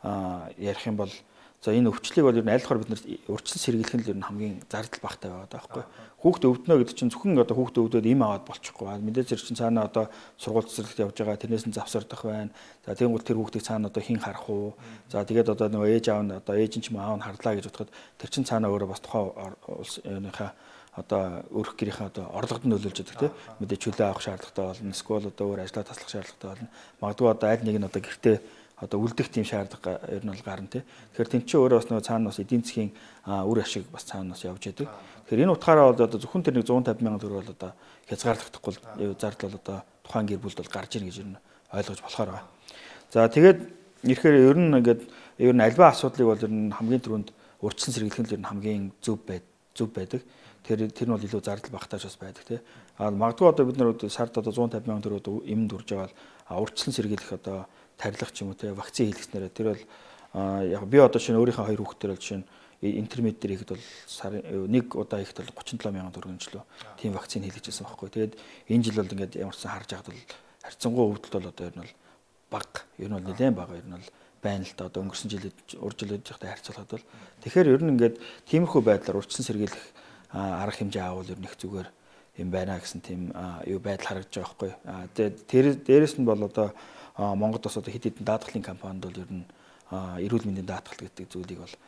ярих юм бол за энэ өвчлөлийг бол ер нь аль болохоор бид нар урьдчилан сэргийлэх нь л ер нь хамгийн зардал багтай байгаа байхгүй. Хүүхдээ өвднө гэдэг чинь зөвхөн одоо хүүхдээ өвдөд им аваад болчихгүй. Мэдээж зэрэг чинь цаана одоо сургууль цэцэрлэгт явж байгаа тэрнээс нь завсардах байна. За тэгвэл тэр хүүхдийг цаана одоо хин харах уу? За тэгээд одоо нөгөө ээж аав нь одоо ээж нь ч юм аав нь харлаа гэж бодоход тэр чинь цаана өөрөө бас тухайн улсынхаа одоо өрх гэрийнхээ одоо орлогод нь нөлөөлж байгаа тийм мэдээ чөлөө авах шаардлагатай болно. Эсвэл одоо өөр ажлаа таслах шаардлагатай болно. Магадгүй одоо аль нэг нь одоо гэртээ одоо үлдэх тийм шаардлага ер нь бол гарна тийм. Тэгэхээр тэн чинь өөрөө бас нөгөө цаана бас эдийн засгийн үр ашиг бас цаана бас явж яадаг. Тэгэхээр энэ утгаараа бол одоо зөвхөн тэр нэг 150 мянган төгрөг бол одоо хязгаарлагдахгүй зардал бол одоо тухайн гэр бүлд бол гарч ийн гэж ер нь ойлгож болохоор байгаа. За тэгээд ирэхээр ер нь ингээд ер нь альва асуудлыг бол ер нь хамгийн түрүүнд урьдчилан сэргийлэх нь ер нь хамгийн зөв байдаг. Тэр нь бол илүү зардал багтааж бас байдаг тийм. Магадгүй одоо бид нар сард одоо 150 мянган төгрөг эмд урж байгаа бол урьдчилан сэргийлэх одоо тарилах ч юм уу тийм вакцин хийлгэснээр тэр бол яг би одоо шинэ өөрийнхөө 2 хүүхдээр бол жишээ нь интермед дээр ихэд бол сарын нэг удаа ихэд бол 37 мянган төгрөгчлөө тийм вакцин хийлгэжсэн байхгүй. Тэгээд энэ жил бол ингээд ямарсан харж байхад бол харьцангуй өвдөлт бол одоо ер нь бол бага. Ер нь бол нэлээд бага ер нь бол байна л да. Одоо өнгөрсөн жилд урьдчилж байхдаа харьцуулахад бол тэгэхээр ер нь ингээд тиймэрхүү байдлаар урьдчилан сэргийлэх арга хэмжээ аавал ер нь их зүгээр юм байна гэсэн тийм юу байдал харагдаж байгаа байхгүй. Тэгээд дээрэс нь бол одоо Монголд бас одоо хэд хэдэн даатгалын компанид бол ер нь эрүүл мэндийн даатгал гэдэг зүйлийг бол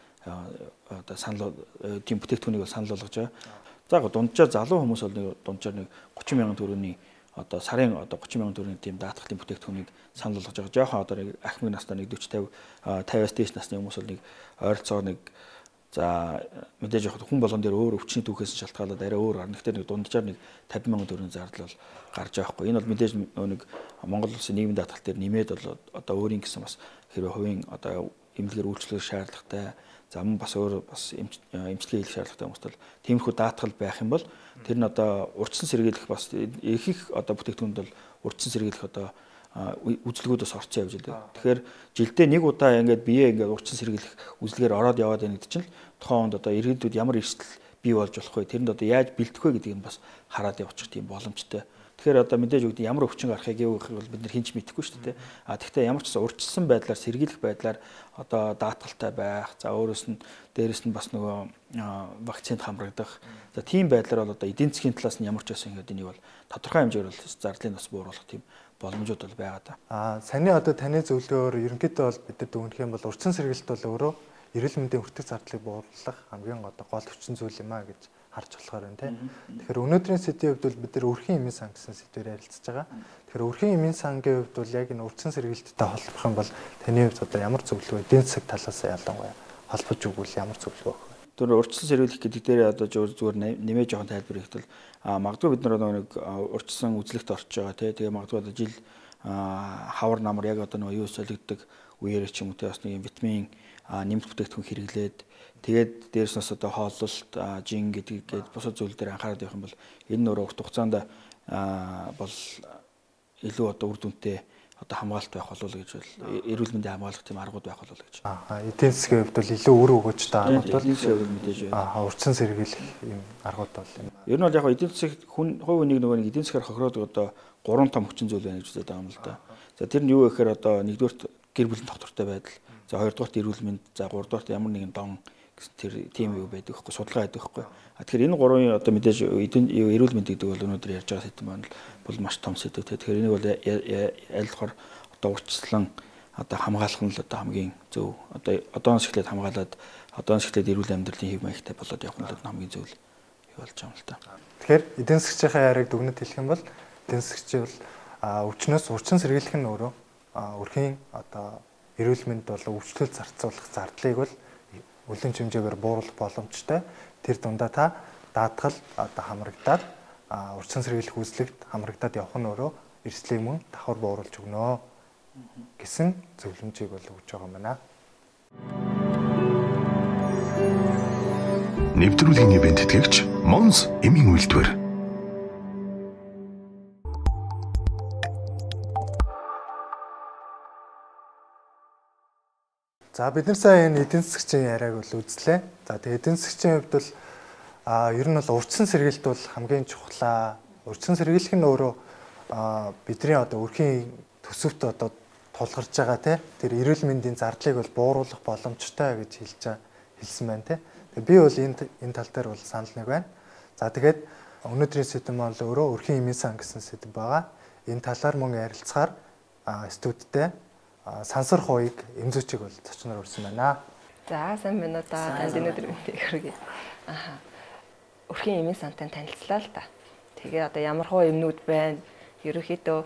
одоо санал тийм бүтээгдэхүүнийг бол санал болгож байгаа. За дунджаар залуу хүмүүс бол дунджаар нэг 30 мянган төгрөгийн одоо сарын одоо 30 мянган төгрөгийн тийм даатгалын бүтээгдэхүүнийг санал болгож байгаа. Жохон одоо нэг ахмад настай нэг 40 50-аас дээш насны хүмүүс бол нэг ойролцоогоор нэг за мэдээж яг хүн болгон дээр өөр өвчний түүхээс шалтгаалаад арай өөр гарна. Гэхдээ нэг дунджаар нэг 50 мянган төгрөгийн зардал бол гарч байгаа хгүй. Энэ бол мэдээж нэг Монгол улсын нийгмийн даатгал дээр нэмээд бол одоо өөрийн гэсэн бас хэрвээ хувийн одоо эмнэлгээр үйлчлэх шаардлагатай за мөн бас өөр бас эмчилгээ хийх шаардлагатай хүмүүст бол тиймэрхүү даатгал байх юм бол тэр нь одоо урьдчилан сэргийлэх бас их одоо бүтээгдэхүүнд бол урьдчилан сэргийлэх одоо үзлэгүүдээс орцсон явж байгаа. Тэгэхээр жилдээ нэг удаа ингээд бие ингээд урчин сэргийлэх үзлэгээр ороод яваад байна гэдэг чинь тухайн онд одоо иргэдүүд ямар эрсдэл бий болж болох вэ? Тэрэнд одоо яаж бэлдэх вэ гэдгийг бас хараад явуучих тийм боломжтой. Тэгэхээр одоо мэдээж үгдээ ямар өвчин гарахыг гэвэхийг бол бид нар хинч мэдэхгүй шүү дээ. Тэгвэл ямар ч гэсэн урьдчилсан байдлаар сэргийлэх байдлаар одоо даатгалтай байх. За өөрөөс нь дээрэс нь бас нөгөө вакцинд хамрагдах. За тийм байдлаар бол одоо эдийн засгийн талаас нь ямар ч байсан ингээд энийг бол тодорхой хэмжээгээр бол зардлыг бас бууруулах тийм боломжууд бол байгаа да. Саний одоо таны зөвлөгөөр ерөнхийдөө бол бид нар дүгнэх юм бол урьдчилан сэргийлэлт бол өөрөө эрүүл мэндийн хүртэх зардлыг бууруулах хамгийн одоо гол хүчин зүйл юм а гэж харж болохоор байна тийм. Тэгэхээр өнөөдрийн сэдвийн хувьд бол бид нар өрхийн эмийн сан гэсэн сэдвээр ярилцж байгаа. Тэгэхээр өрхийн эмийн сангийн хувьд бол яг энэ урьдчилан сэргийлэлттэй холбох юм бол таны хувьд одоо ямар зөвлөгөө эдийн засаг талаас ялангуяа холбож өгвөл ямар зөвлөгөө өгөх вэ? Тэр урьдчилан сэргийлэх гэдэг дээр одоо зүгээр нэмээ жоохон тайлбар хийхдээ магадгүй бид нар нэг урьдчилан үзлэгт орж байгаа тийм. Тэгээ магадгүй одоо жил хавар намар яг одоо нөгөө юу солигддог үеэр ч юм уу тийм бас нэг витамин нэмэлт бүтээгдэхүүн хэрэглээд тэгээд дээрс нь одоо хооллолт, жин гэдэг бусад зүйл дээр анхаарал тавих юм бол энэ нөр урт хугацаанд бол илүү одоо үр дүнтэй одоо хамгаалалт байх болов уу гэж бол эрүүл мэндийн хамгаалах тийм аргууд байх болов уу гэж. Эдийн засгийн хувьд бол илүү үр өгөөжтэй аргууд бол мэдээж байна. Урьдчилан сэргийлэх юм аргууд бол юм. Ер нь бол яг эдийн засаг хувь хүнийг нөгөө эдийн засгаар хохироод одоо 3 том хүчин зүйл байна гэж үздэг юм л да. За тэр нь юу гэхээр одоо нэгдүгürt гэр бүлийн доктортой байдал, за хоёрдугаарт эрүүл мэнд, за гуравдугаарт ямар нэгэн дон тэр тийм юу байдаг байхгүй, судалгаа байдаг байхгүй. Тэгэхээр энэ гурвын одоо мэдээж эрүүл мэнд гэдэг бол өнөөдөр ярьж байгаа сэдв маань бол маш том сэдв. Тэгэхээр энийг бол айлхаар одоо урьдчилан одоо хамгаалах нь л одоо хамгийн зөв. Одоо одоос эхлээд хамгаалаад одоос эхлээд эрүүл амьдралын хэв маягтай болоод явах нь л хамгийн зөв юу болж байгаа юм л та. Тэгэхээр эдийн засгийн яриаг дүгнэлт хэлэх юм бол эдийн засгийн бол өвчнөөс урьдчилан сэргийлэх нь өөрөө өрхийн одоо эрүүл мэнд бол өвчлөл зарцуулах зардлыг бол үлэн хэмжээгээр бууруулах боломжтой. Тэр дундаа та даатгал одоо хамрагдаад урьдчилан сэргийлэх үзлэгт хамрагдаад явах нь өөрөө эрсдлийг мөн давхар бууруулж өгнө гэсэн зөвлөмжийг бол өгж байгаа юм байна. Нэвтрүүлгийн ивент тэтгэгч Монс эмийн үйлдвэр. За бид нар сайн энэ эдийн засгийн яриаг бол үзлээ. За тэгээ эдийн засгийн хувьд бол ер нь бол урьдчилан сэргийлэлт бол хамгийн чухлаа. Урьдчилан сэргийлэх нь өөрөө бидний одоо өрхийн төсөвт одоо тулгарч байгаа тэр эрүүл мэндийн зардлыг бол бууруулах боломжтой гэж хэлсэн байна тий. Тэгээ би бол энэ тал дээр бол санал нэг байна. За тэгээд өнөөдрийн сэдэв маань өөрөө өрхийн эмийн сан гэсэн сэдэв байгаа. Энэ талаар мөн ярилцахаар студидтэй сансар хууийг эмзүүчийг бол зочноор урьсан байна. За сайн байна уу та өнөөдөр хүргэе. Өрхийн эмийн сантай танилцлаа л та. Тэгээ одоо ямар хуу эмнүүд байна? Ерөнхийдөө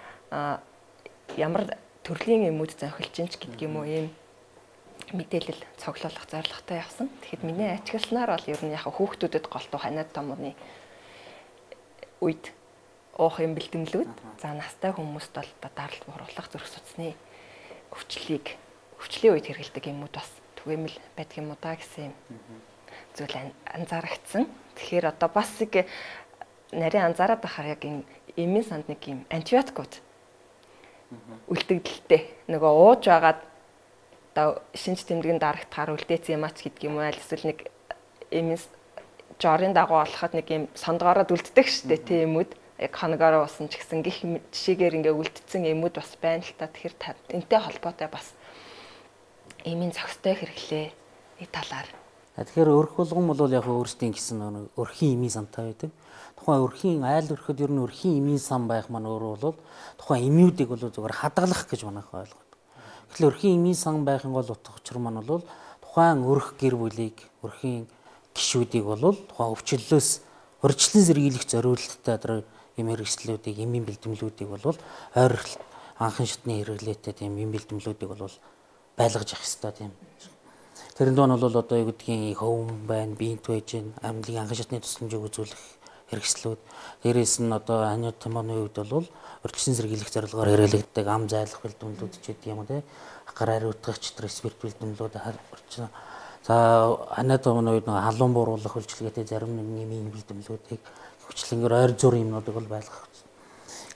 ямар төрлийн эмүүд завхилж ин ч гэдэг юм уу ийм мэдээлэл цуглуулах зорилготой явсан. Тэгэхэд миний ачигласнаар бол ер нь яг хүүхдүүдэд голтуу ханаад томны үед уух юм бэлтгэлүүд за настай хүмүүст бол даралт бууруулах зүрх судасны өвчлийн үед хэрэгэлдэг юмуд бас түгээмэл байдаг юм уу да гэсэн юм зүйл анзаарагдсан. Тэгэхээр одоо бас нэг нарийн анзаараад байхаар яг энэ эмийн санд нэг юм антибиотикууд үлдэгдэлтэй нөгөө ууж байгаад одоо шинж тэмдэгэн дарагдахаар үлдээсэн юм ач гэдэг юм уу аль эсвэл нэг эмийн жорын дагуу олоход нэг юм сондгоороод үлддэг шүү дээ тийм юмуд яг хоногоор уусан ч гэсэн гих жишээгээр ингээ үлдсэн эмүүд бас байна л та. Тэгэхээр энтэй холбоотой бас эмийн зохистой хэрэглээ нэг талаар. Тэгэхээр өрх болгон бол яг өөрсдийн гэсэн өрхийн эмийн сантай байдаг. Тухайн өрхийн айл өрхөд ер нь өрхийн эмийн сан байх маань өөрөө бол тухайн эмүүдийг бол зөвхөн хадгалах гэж манайхан ойлгоод. Тэгэхээр өрхийн эмийн сан байхын гол утга учир маань бол тухайн өрх гэр бүлийг өрхийн гишүүдийг бол тухайн өвчлөлөөс урьдчилан сэргийлэх зорилттой одоо эм хэрэгслүүдийг эмийн бэлтгэлүүдийг бол ойр анхан шатны хэрэглээтэй тийм эм бэлтгэлүүдийг бол байлгаж явах хэрэгтэй тийм. Тэрэн дунд бол одоо юу гэдгийг хөвөн байна, биент байж гэн амьдлын анхан шатны тусламжийг үзүүлэх хэрэгслүүд. Дээрээс нь одоо аниуд томооны үед бол урьдчилан сэргийлэх зорилгоор хэрэглэгддэг ам зайлах бэлтгэлүүд ч гэдэг юм те. Гар хариуцагч спирт бэлтгэлүүд за аниуд томооны үед халуун бууруулах үйлчилгээтэй зарим нэг эмийн бэлтгэлүүдийг хүчлэнгээр ойр зур юмнуудыг бол байлгах.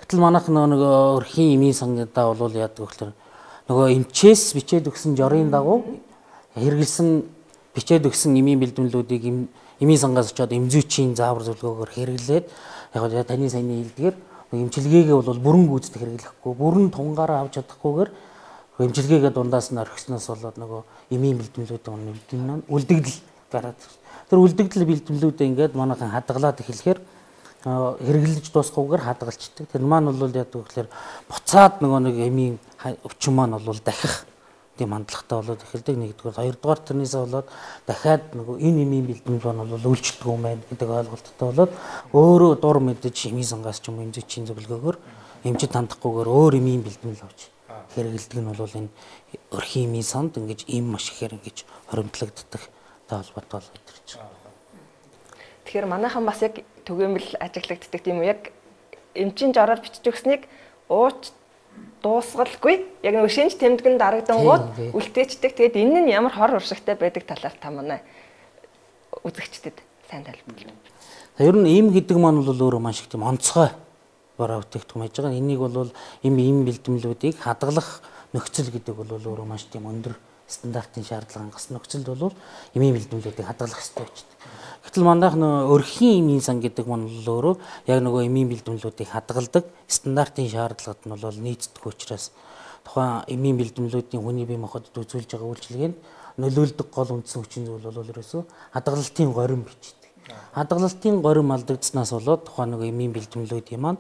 Гэтэл манайх нөгөө өрхийн эмийн сангадаа бол яадаг гэхээр нөгөө эмчээс бичээд өгсөн жорын дагуу хэрэгэлсэн бичээд өгсөн эмийн бэлтгэлүүдийг эмийн сангаас очоод эмзүүчийн заавар зөвлөгөөгөөр хэрэглээд яг таны саяны хэлдгээр эмчилгээгээ бол бүрэн гүйцэд хэрэглэхгүй, бүрэн тунгаараа авч чадахгүйгээр эмчилгээгээ дундаас нь орхисноос болоод нөгөө эмийн бэлтгэлүүд үлдэгдэл гараад. Тэр үлдэгдэл бэлтгэлүүдээ ингээд манайхан хадгалаад эхлэхээр хэрэглэж дуусахгүйгээр хадгалцдаг. Тэр маань бол яадаг гэхээр буцаад нөгөө нэг эмийн өвчин маань бол дахих тийм хандлагатай болоод эхэлдэг. Нэгдүгээр, хоёрдугаар тэрнээсээ болоод дахиад нөгөө энэ эмийн бэлтгэл маань бол үйлчлдэг юм байна гэдэг ойлголттой болоод өөрөө дур мэдэж эмийн сангаас ч юм уу эмзүүчийн зөвлөгөөгөөр эмчид хандахгүйгээр өөр эмийн бэлтгэл авч хэрэгэлдэг нь бол энэ өрхийн эмийн санд ингэж эм маш ихээр ингэж хоримтлагддаг холбоотой бол өдөрч. Тэгэхээр манайхан бас яг түгээмэл ажиглагддаг тийм үү? Яг эмчийн жороор бичиж өгснийг ууч дуусгалгүй яг нэг шинж тэмдгэн дарагдангууд үлдээчдэг. Тэгээд энэ нь ямар хор уршигтай байдаг талаар та манай үзэгчдэд сайн тайлбарлая. Ер нь эм гэдэг маань бол өөрөө маш их тийм онцгой бараа бүтээгдэхүүн байж байгаа. Энийг бол эм бэлтгэлүүдийг хадгалах нөхцөл гэдэг бол өөрөө маш тийм өндөр стандартын шаардлага хангасан нөхцөлд бол эмийн бэлтгэлүүдийг хадгалах хэрэгтэй байж байгаа. Гэтэл манайх нөгөө өрхийн эмийн сан гэдэг маань бол өөрөө яг нөгөө эмийн бэлтгэлүүдийг хадгалдаг стандартын шаардлагад нь бол нийцдэг учраас тухайн эмийн бэлтгэлүүдийн хүний бие махбодд үзүүлж байгаа үйлчилгээнд нөлөөлдөг гол үндсэн хүчин зүйл бол ерөөсөө хадгалтын горим бичдэг. Хадгалтын горим алдагдсанаас болоод тухайн нөгөө эмийн бэлтгэлүүдийн маань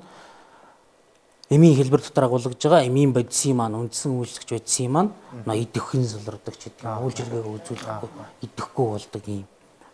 эмийн хэлбэр дотор агуулгаж байгаа эмийн бодисын маань үндсэн үйлчлэгч бодисын маань идэвхэн солирдог ч гэдэг юм. Үйлчилгээг үзүүлэхгүй идэвхгүй болдог юм.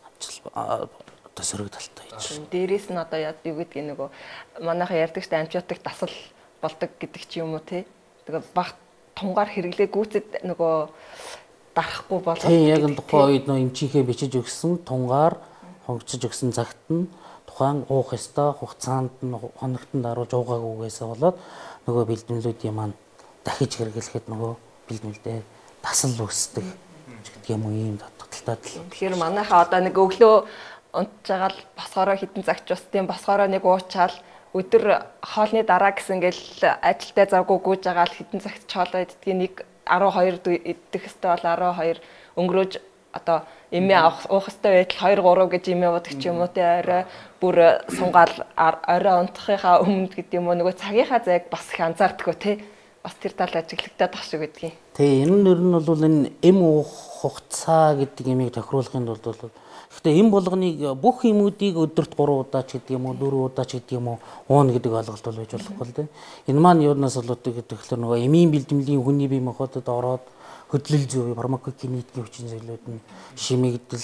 Одоо сөрөг талтай байж. Дээрээс нь одоо яа гэдэг нөгөө манайхан ярьдаг ч амчиотыг дасал болдог гэдэг ч юм уу тий. Тэгээ баг тунгаар хэрэглээ гүйцэд нөгөө дарахгүй болоод. Тийм яг энэ тухайн үед нөө эмчийнхээ бичиж өгсөн тунгаар хогцож өгсөн цагт нь тухайн уух ёстой хугацаанд нь хоногтон дарууж уугаагүйгээсээ болоод нөгөө бэлтгэлүүдийн маань дахиж хэрэглэхэд нөгөө бэлтгэлдээ дасал үүсдэг гэдэг юм уу ийм татгалтай. Тэгэхээр манайхаа одоо нэг өглөө унтж байгаа л босгороо хитэн цагч ус тийм босгороо нэг уучаал өдөр хоолны дараа гэсэн ингээл ажилдаа завгүй гүйж байгаа л хитэн цагт хоолоо иддэг нэг 12 идэх хэвээр бол 12 өнгөрөөж одоо эмээ уух хэвээр байтал 2 3 гэж эмээ бодог ч юм уу те орой бүр сунгаал орой унтахынхаа өмнө гэдэг юм уу нөгөө цагийнхаа зайг бас их анзаардаггүй те бас тэр тал ажиглагдаад тах шиг гэдгийг. Тэгээ энэ нэр нь бол энэ эм уух хугацаа гэдэг ямиг тохируулахын тулд бол гэхдээ эм болгоныг бүх эмүүдийг өдөрт 3 удаа ч гэдэг юм уу 4 удаа ч гэдэг юм уу ууна гэдэг ойлголт бол байж болохгүй л дээ. Энэ маань юунаас болоод гэхээр нөгөө эмийн бэлтгэлийн хүний бие махбодод ороод хөдлөл зүй фармакокинетикийн хүчин зүйлүүд нь шимэгдэл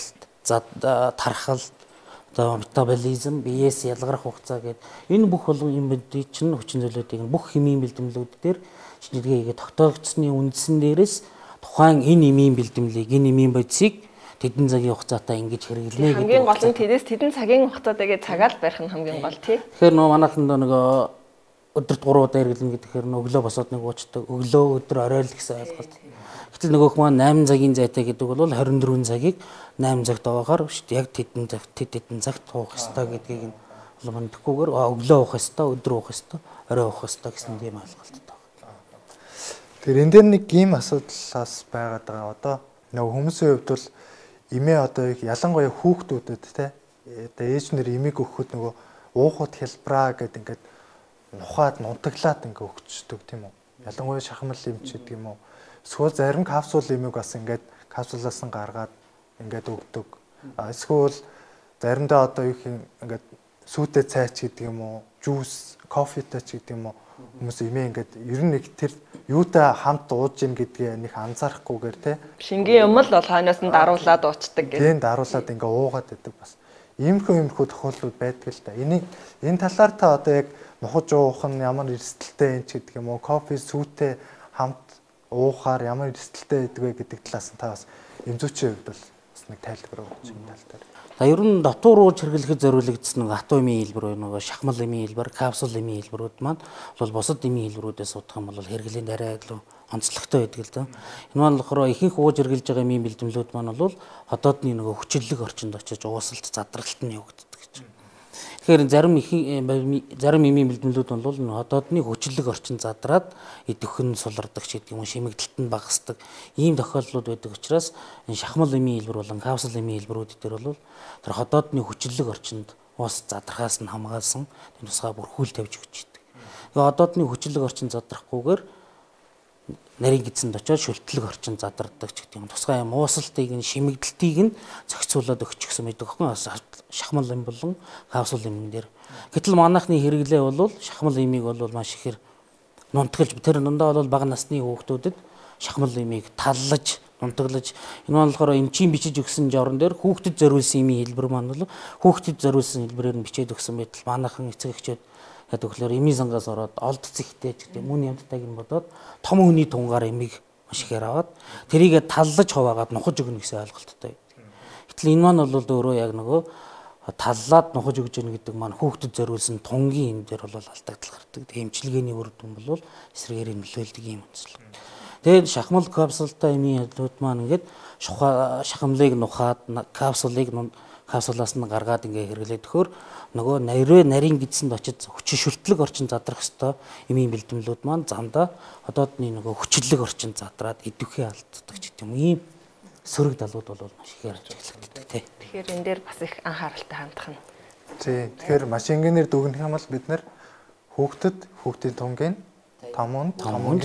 тархал одоо метаболизм биеэс ялгарах хугацаа гэдэг энэ бүх болгон эм бэлтгэлийн чинь хүчин зүйлүүдийг бүх эмийн бэлтгэлүүд дээр шинжилгээ хийгээд тогтоогдсны үндсэн дээрээс тухайн энэ эмийн бэлтгэлийг энэ эмийн бодисыг тэдэн цагийн хугацаатай ингэж хэрэглэнэ гэдэг. Хамгийн гол нь тэдээс тэдэн цагийн хугацаатайгээ цагаал барих нь хамгийн гол тий. Тэгэхээр нөгөө манайхан нөгөө өдөрт 3 удаа хэрэглэнэ гэхээр өглөө босоод нэг уучдаг өглөө өдөр орой л гэсэн ойлголт. Гэтэл нөгөөх маань 8 цагийн зайтай гэдэг бол 24 цагийг 8 цагт авахаар яг тэдэн цагт уух ёстой гэдгийг нь бол мэдхгүйгээр өглөө уух ёстой, өдөр уух ёстой, орой уух ёстой гэсэн тийм ойлголттой байна. Тэгэхээр энэ дээр нэг ийм асуудлаас байгаад байгаа. Одоо нөгөө хүмүүсийн хувьд бол эмээ одоо ялангуяа хүүхдүүдэд те одоо ээж нэр эмийг өгөхөд нөгөө уухад хэлбраа гэдэг ингээд нухаад нунтаглаад ингээ өгчдөг тийм үү. Ялангуяа шахмал эмч гэдэг юм уу. Эсвэл зарим капсул эмийг бас ингээд капсулаас нь гаргаад ингээд өгдөг. Эсвэл заримдаа одоо юу хин ингээд сүйтэй цай ч гэдэг юм уу, жуус, кофетэй ч гэдэг юм уу. Хүмүүс эмээ ингээд ер нь нэг тэр юутай хамт ууж ийн гэдгээ нэг анзаарахгүйгээр те. Шингийн юм л бол хойноос нь даруулаад уучдаг гэх. Тийм даруулаад ингээ уугаад байдаг бас. Иймэрхүү тохиолдлууд байдаг л да. Энэ талаар та одоо яг нухаж уух нь ямар эрсдэлтэй юм ч гэдэг юм уу, кофе сүйтэй хамт уухаар ямар эрсдэлтэй байдаг вэ гэдэг талаас нь та бас эмзүүчийн хувьд бол бас нэг тайлбар өгч энэ тал дээр. За ер нь дотор ууж хэрэглэхэд зориулагдсан нэг хатуу эмийн хэлбэр нөгөө шахмал эмийн хэлбэр, капсул эмийн хэлбэрүүд маань бол бусад эмийн хэлбэрүүдээс удах юм бол хэрэглээнд арай илүү онцлогтой байдаг л да. Энэ маань болохоор ихэнх ууж хэрэглэж байгаа эмийн бэлтгэлүүд маань бол хотоодны нөгөө хүчлэг орчинд очиж уусалт задралт нь явагддаг гэж. Тэгэхээр зарим эмийн бэлтгэлүүд бол одоодны хүчлэг орчин задраад идэвхэн сулардаг ч гэдэг юм уу, шимэгдэлт нь багасдаг ийм тохиолдлууд байдаг учраас энэ шахмал эмийн хэлбэр болон капсул эмийн хэлбэрүүд дээр бол тэр одоодны хүчлэг орчинд ус задрахаас нь хамгаалсан тэр тусгай бүрхүүл тавьж өгч идэг. Тэгээ одоодны хүчлэг орчин задрахгүйгээр нарийн гидсэнд очиод шүлтлэг орчин задардаг ч гэдэг юм. Тусгай юм уусалтыг нь шимэгдэлтийг нь зохицуулаад өгч гсэн байдаг хөн шахмал эм болон капсул эмэн дээр. Гэтэл манайхны хэрэглээ бол шахмал эмийг бол маш ихээр нунтгалж тэр дундаа бол бага насны хүүхдүүдэд шахмал эмийг таллаж нунтаглаж энэ нь болохоор эмчийн бичиж өгсөн жорон дээр хүүхдэд зориулсан эмийн хэлбэр маань бол хүүхдэд зориулсан хэлбэрээр нь бичээд өгсөн байтал манайхан эцэг эхчүүд яг тэгэхээр эмийн сангаас ороод олд зихтэй ч гэдэг мөн ямдтайг нь бодоод том хүний тунгаар эмийг маш ихээр аваад тэрийгэ таллаж хуваагаад нухаж өгнө гэсэн ойлголттой байдаг. Гэтэл энэ маань бол өөрөө яг нөгөө таллаад нухаж өгж өгнө гэдэг маань хүүхдэд зориулсан тунгийн юм дээр бол алдагдал гардаг. Эмчилгээний үр дүн бол эсрэгээр нөлөөлдөг юм онцлог. Тэгээд шахмал капсултай эмийн хэлбэрүүд маань ингээд шахамлыг нухаад капсулаас нь гаргаад ингээ хэрэглээд өгөхөөр нөгөө нарийн гидсэнд очиж хүчин шүлтлэг орчин задрах хэвээр эмийн бэлтгэлүүд маань замдаа одоодны нөгөө хүчлэг орчин задраад идэвхээ алддаг ч гэдэм ийм сөрөг далууд бол маш ихээр ажиглагддаг тий. Тэгэхээр энэ дээр бас их анхааралтай хандах нь. Тий. Тэгэхээр машин генээр дүгнэх юм бол бид нэр хүүхдийн тунгийн тамунд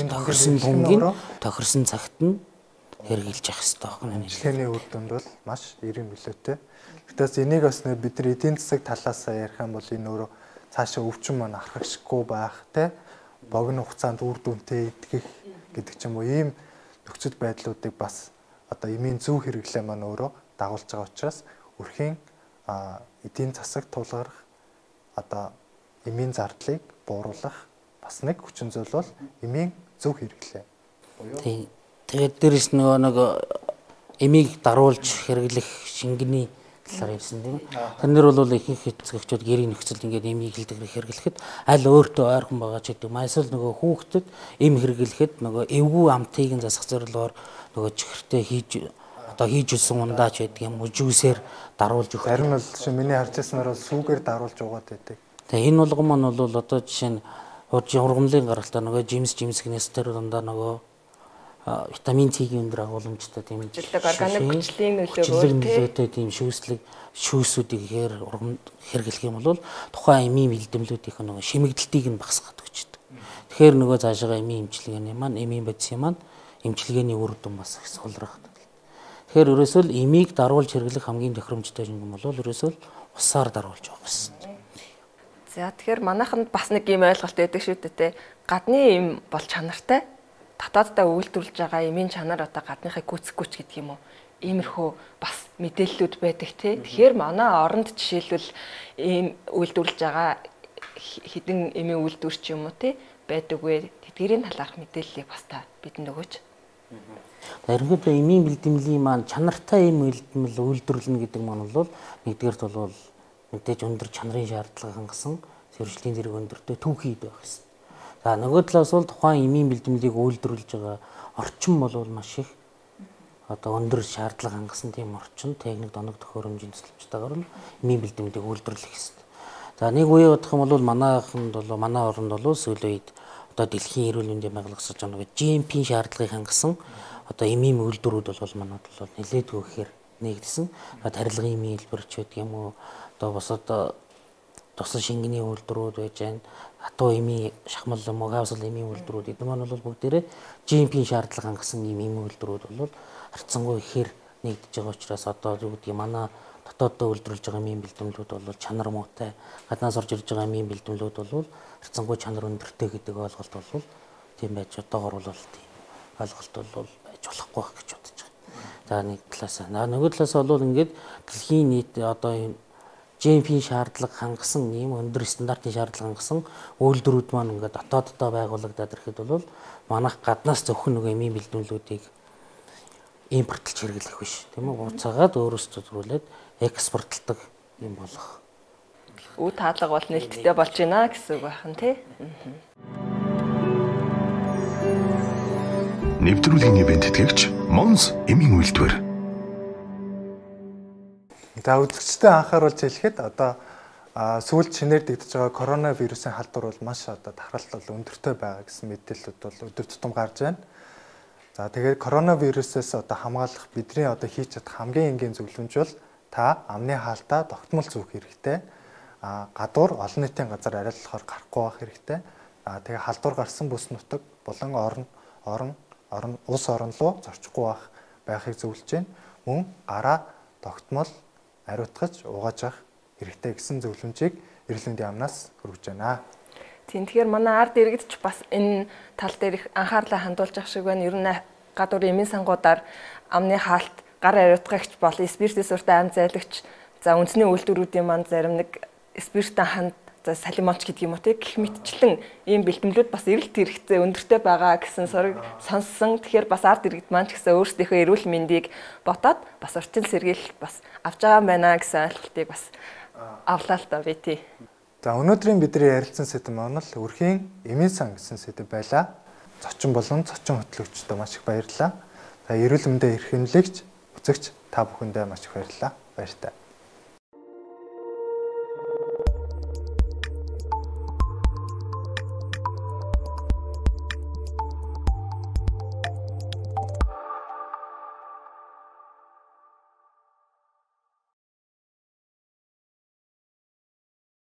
тохирсон цагт нь хэрэгжилж явах хэрэгтэй байна. Ажлын үр дүнд бол маш эрен билүүтэй. Гэтээс энийг бас бид нар эдийн засаг талаас ярих юм бол энэ өөрөө цаашаа өвчин маань архагшгүй байх те богино хугацаанд үр дүнтэй идэх гэдэг ч юм уу ийм нөхцөл байдлуудыг бас одоо эмийн зөв хэрэглээ маань өөрөө дагуулж байгаа учраас өрхийн эдийн засаг тулгарх одоо эмийн зардлыг бууруулах бас нэг хүчин зүйл бол эмийн зөв хэрэглээ. Тийм. Тэгээд дээрэс нөгөө эмийг даруулж хэрэглэх шингэний талаар ярьсан тийм. Тэрнэр бол ихэнх эцэгчүүд гэрийн нөхцөлд ингээд эмийг хэрэглэхэд аль өөртөө ойрхон байгаа ч гэдэг. Эсвэл нөгөө хүүхдэд эм хэрэглэхэд нөгөө эвгүй амтыг нь засах зорилгоор нөгөө чихэртэй хийж өгсөн ундаа ч гэдэг юм уу жүүсээр даруулж өгөх. Зарим нь бол миний харж байснаар сүүгээр даруулж угаад байдаг. Тэгээ энэ болгон маань бол одоо жишээ нь ургамлын гаралтай нөгөө жимс тэр дундаа нөгөө витамин C-ийн өндөр агуулмжтай тийм органик хүчлийн нөлөөгөөр тийм шүүсүүдийг хэрэглэх юм бол тухайн эмийн бэлтгэлүүдийн нөгөө шимэгдэлтийг нь багасгаад өгчдөг. Тэгэхээр нөгөө цаашаа эмийн эмчилгээний маань эмийн бодисын маань эмчилгээний үр дүн бас их сулрах. Тэгэхээр ерөөсөө л эмийг даруулж хэрэглэх хамгийн тохиромжтой юм бол ерөөсөө усаар даруулж байгаа гэсэн. За тэгэхээр манайханд бас нэг юм ойлголт байдаг шүү дээ те. Гадны эм бол чанартай татааддаа үйлдвэрлэж байгаа эмийн чанар одоо гадныхаа гүцэхгүй ч гэдэг юм уу. Иймэрхүү бас мэдээллүүд байдаг тий. Тэгэхээр манай оронд жишээлбэл эм үйлдвэрлэж байгаа хэдэн эмийн үйлдвэрч юм уу тий байдаг вэ? Тэдгэрийн талаарх мэдээллийг бас та бидэнд өгөөч. Ерөнхийдөө эмийн бэлтгэлийн маань чанартай эм үйлдвэрлэнэ гэдэг маань бол нэгдүгээрт бол мэдээж өндөр чанарын шаардлага хангасан сэржлийн зэрэг өндөртэй түүхий байх гэсэн. За нөгөө талаас бол тухайн эмийн бэлтгэлийг үйлдвэрлэж байгаа орчин бол маш их одоо өндөр шаардлага хангасан тийм орчин техник доног төхөөрөмжийн төсөлчтэйгээр л эмийн бэлтгэлийг үйлдвэрлэх хэрэгтэй. За нэг үе бодох юм бол манай оронд бол сүүлийн үед одоо дэлхийн эрүүл мэндийн байгууллагаас нэг GMP шаардлагыг хангасан одоо эмийн үйлдвэрүүд бол манайд бол нэлээдгүй гэхээр нэгдсэн. Тарилгын эмийн хэлбэр ч гэдэг юм уу одоо бас одоо тусан шингэний үйлдвэрүүд байж байна. Хатуу эмийн шахмал капсул эмийн үйлдвэрүүд эдгээр маань бол бүгдээрээ GMP шаардлага хангасан эмийн үйлдвэрүүд бол харьцангуй ихээр нэгдэж байгаа учраас одоо юу гэдгийг манай дотооддоо үйлдвэрлэж байгаа эмийн бэлтгэлүүд бол чанар муутай, гаднаас орж ирж байгаа эмийн бэлтгэлүүд бол харьцангуй чанар өндөртэй гэдэг ойлголт бол тийм байж одоогор бол тийм ойлголт бол байж болохгүй гэж бодож байгаа. За нэг талаас нөгөө талаас бол ингээд дэлхийн нийт одоо GMP шаардлага хангасан ийм өндөр стандартын шаардлага хангасан үйлдвэрүүд маань ингээд дотооддоо байгуулагдаад ирэхэд бол манайх гаднаас зөвхөн нөгөө эмийн бэлтгэлүүдийг импортлж хэрэглэх биш тийм үү уцаагаад өөрөөсөө зөрүүлээд экспортлдог юм болох. Үе таадлага бол нэлттэй болж байна гэсэн үг байна тий. Нэвтрүүлгийн ивент тэтгэгч Монс эмийн үйлдвэр. За үзэгчтэй анхааруулж хэлэхэд одоо Сүүлд шинээр дэгдэж байгаа коронавирусын халдвар бол маш одоо тархалт бол өндөртэй байгаа гэсэн мэдээлэлүүд бол өдөр тутам гарч байна. За тэгээд коронавирусээс одоо хамгаалах бидний одоо хийж чадах хамгийн энгийн зөвлөмж бол та амны хаалтаа тогтмол зүүх хэрэгтэй. Гадуур олон нийтийн газар арилгахаар гарахгүй байх хэрэгтэй. Тэгээ халдвар гарсан бүс нутаг болон улс орон руу зорчихгүй байхыг зөвлөж байна. Мөн гараа тогтмол ариутгаж угааж авах хэрэгтэй гэсэн зөвлөмжийг эрүүл мэндийн яамнаас хүргэж байна. Тийм тэгэхээр манай ард иргэдч бас энэ тал дээр их анхаарлаа хандуулж ах шиг байна. Ер нь гадуурын эмийн сангуудаар амны хаалт, гар ариутгагч бол спиртээс уртай ам зайлагч, за үндэсний үйлдвэрүүдийн манд зарим нэг спирттэй ханд, за салимонч гэдэг юм уу гэх мэтчлэн ийм бэлтгэлүүд бас эрэлт хэрэгцээ өндөртэй байгаа гэсэн сураг сонссон. Тэгэхээр бас ард иргэд маань ч гэсэн өөрсдийнхөө эрүүл мэндийг ботоод бас урьдчил сэргийлэлт бас авч байгаа юм байна гэсэн ойлголтыг бас авлаа л да би тий. За өнөөдрийн бидний ярилцсан сэдэв маань л өрхийн эмийн сан гэсэн сэдэв байлаа. Зочин болон зочин хөтлөгчдөө маш их баярлалаа. За эрүүл мэндийн эрхэмлэгч, үзэгч та бүхэндээ маш их баярлалаа. Баяртай.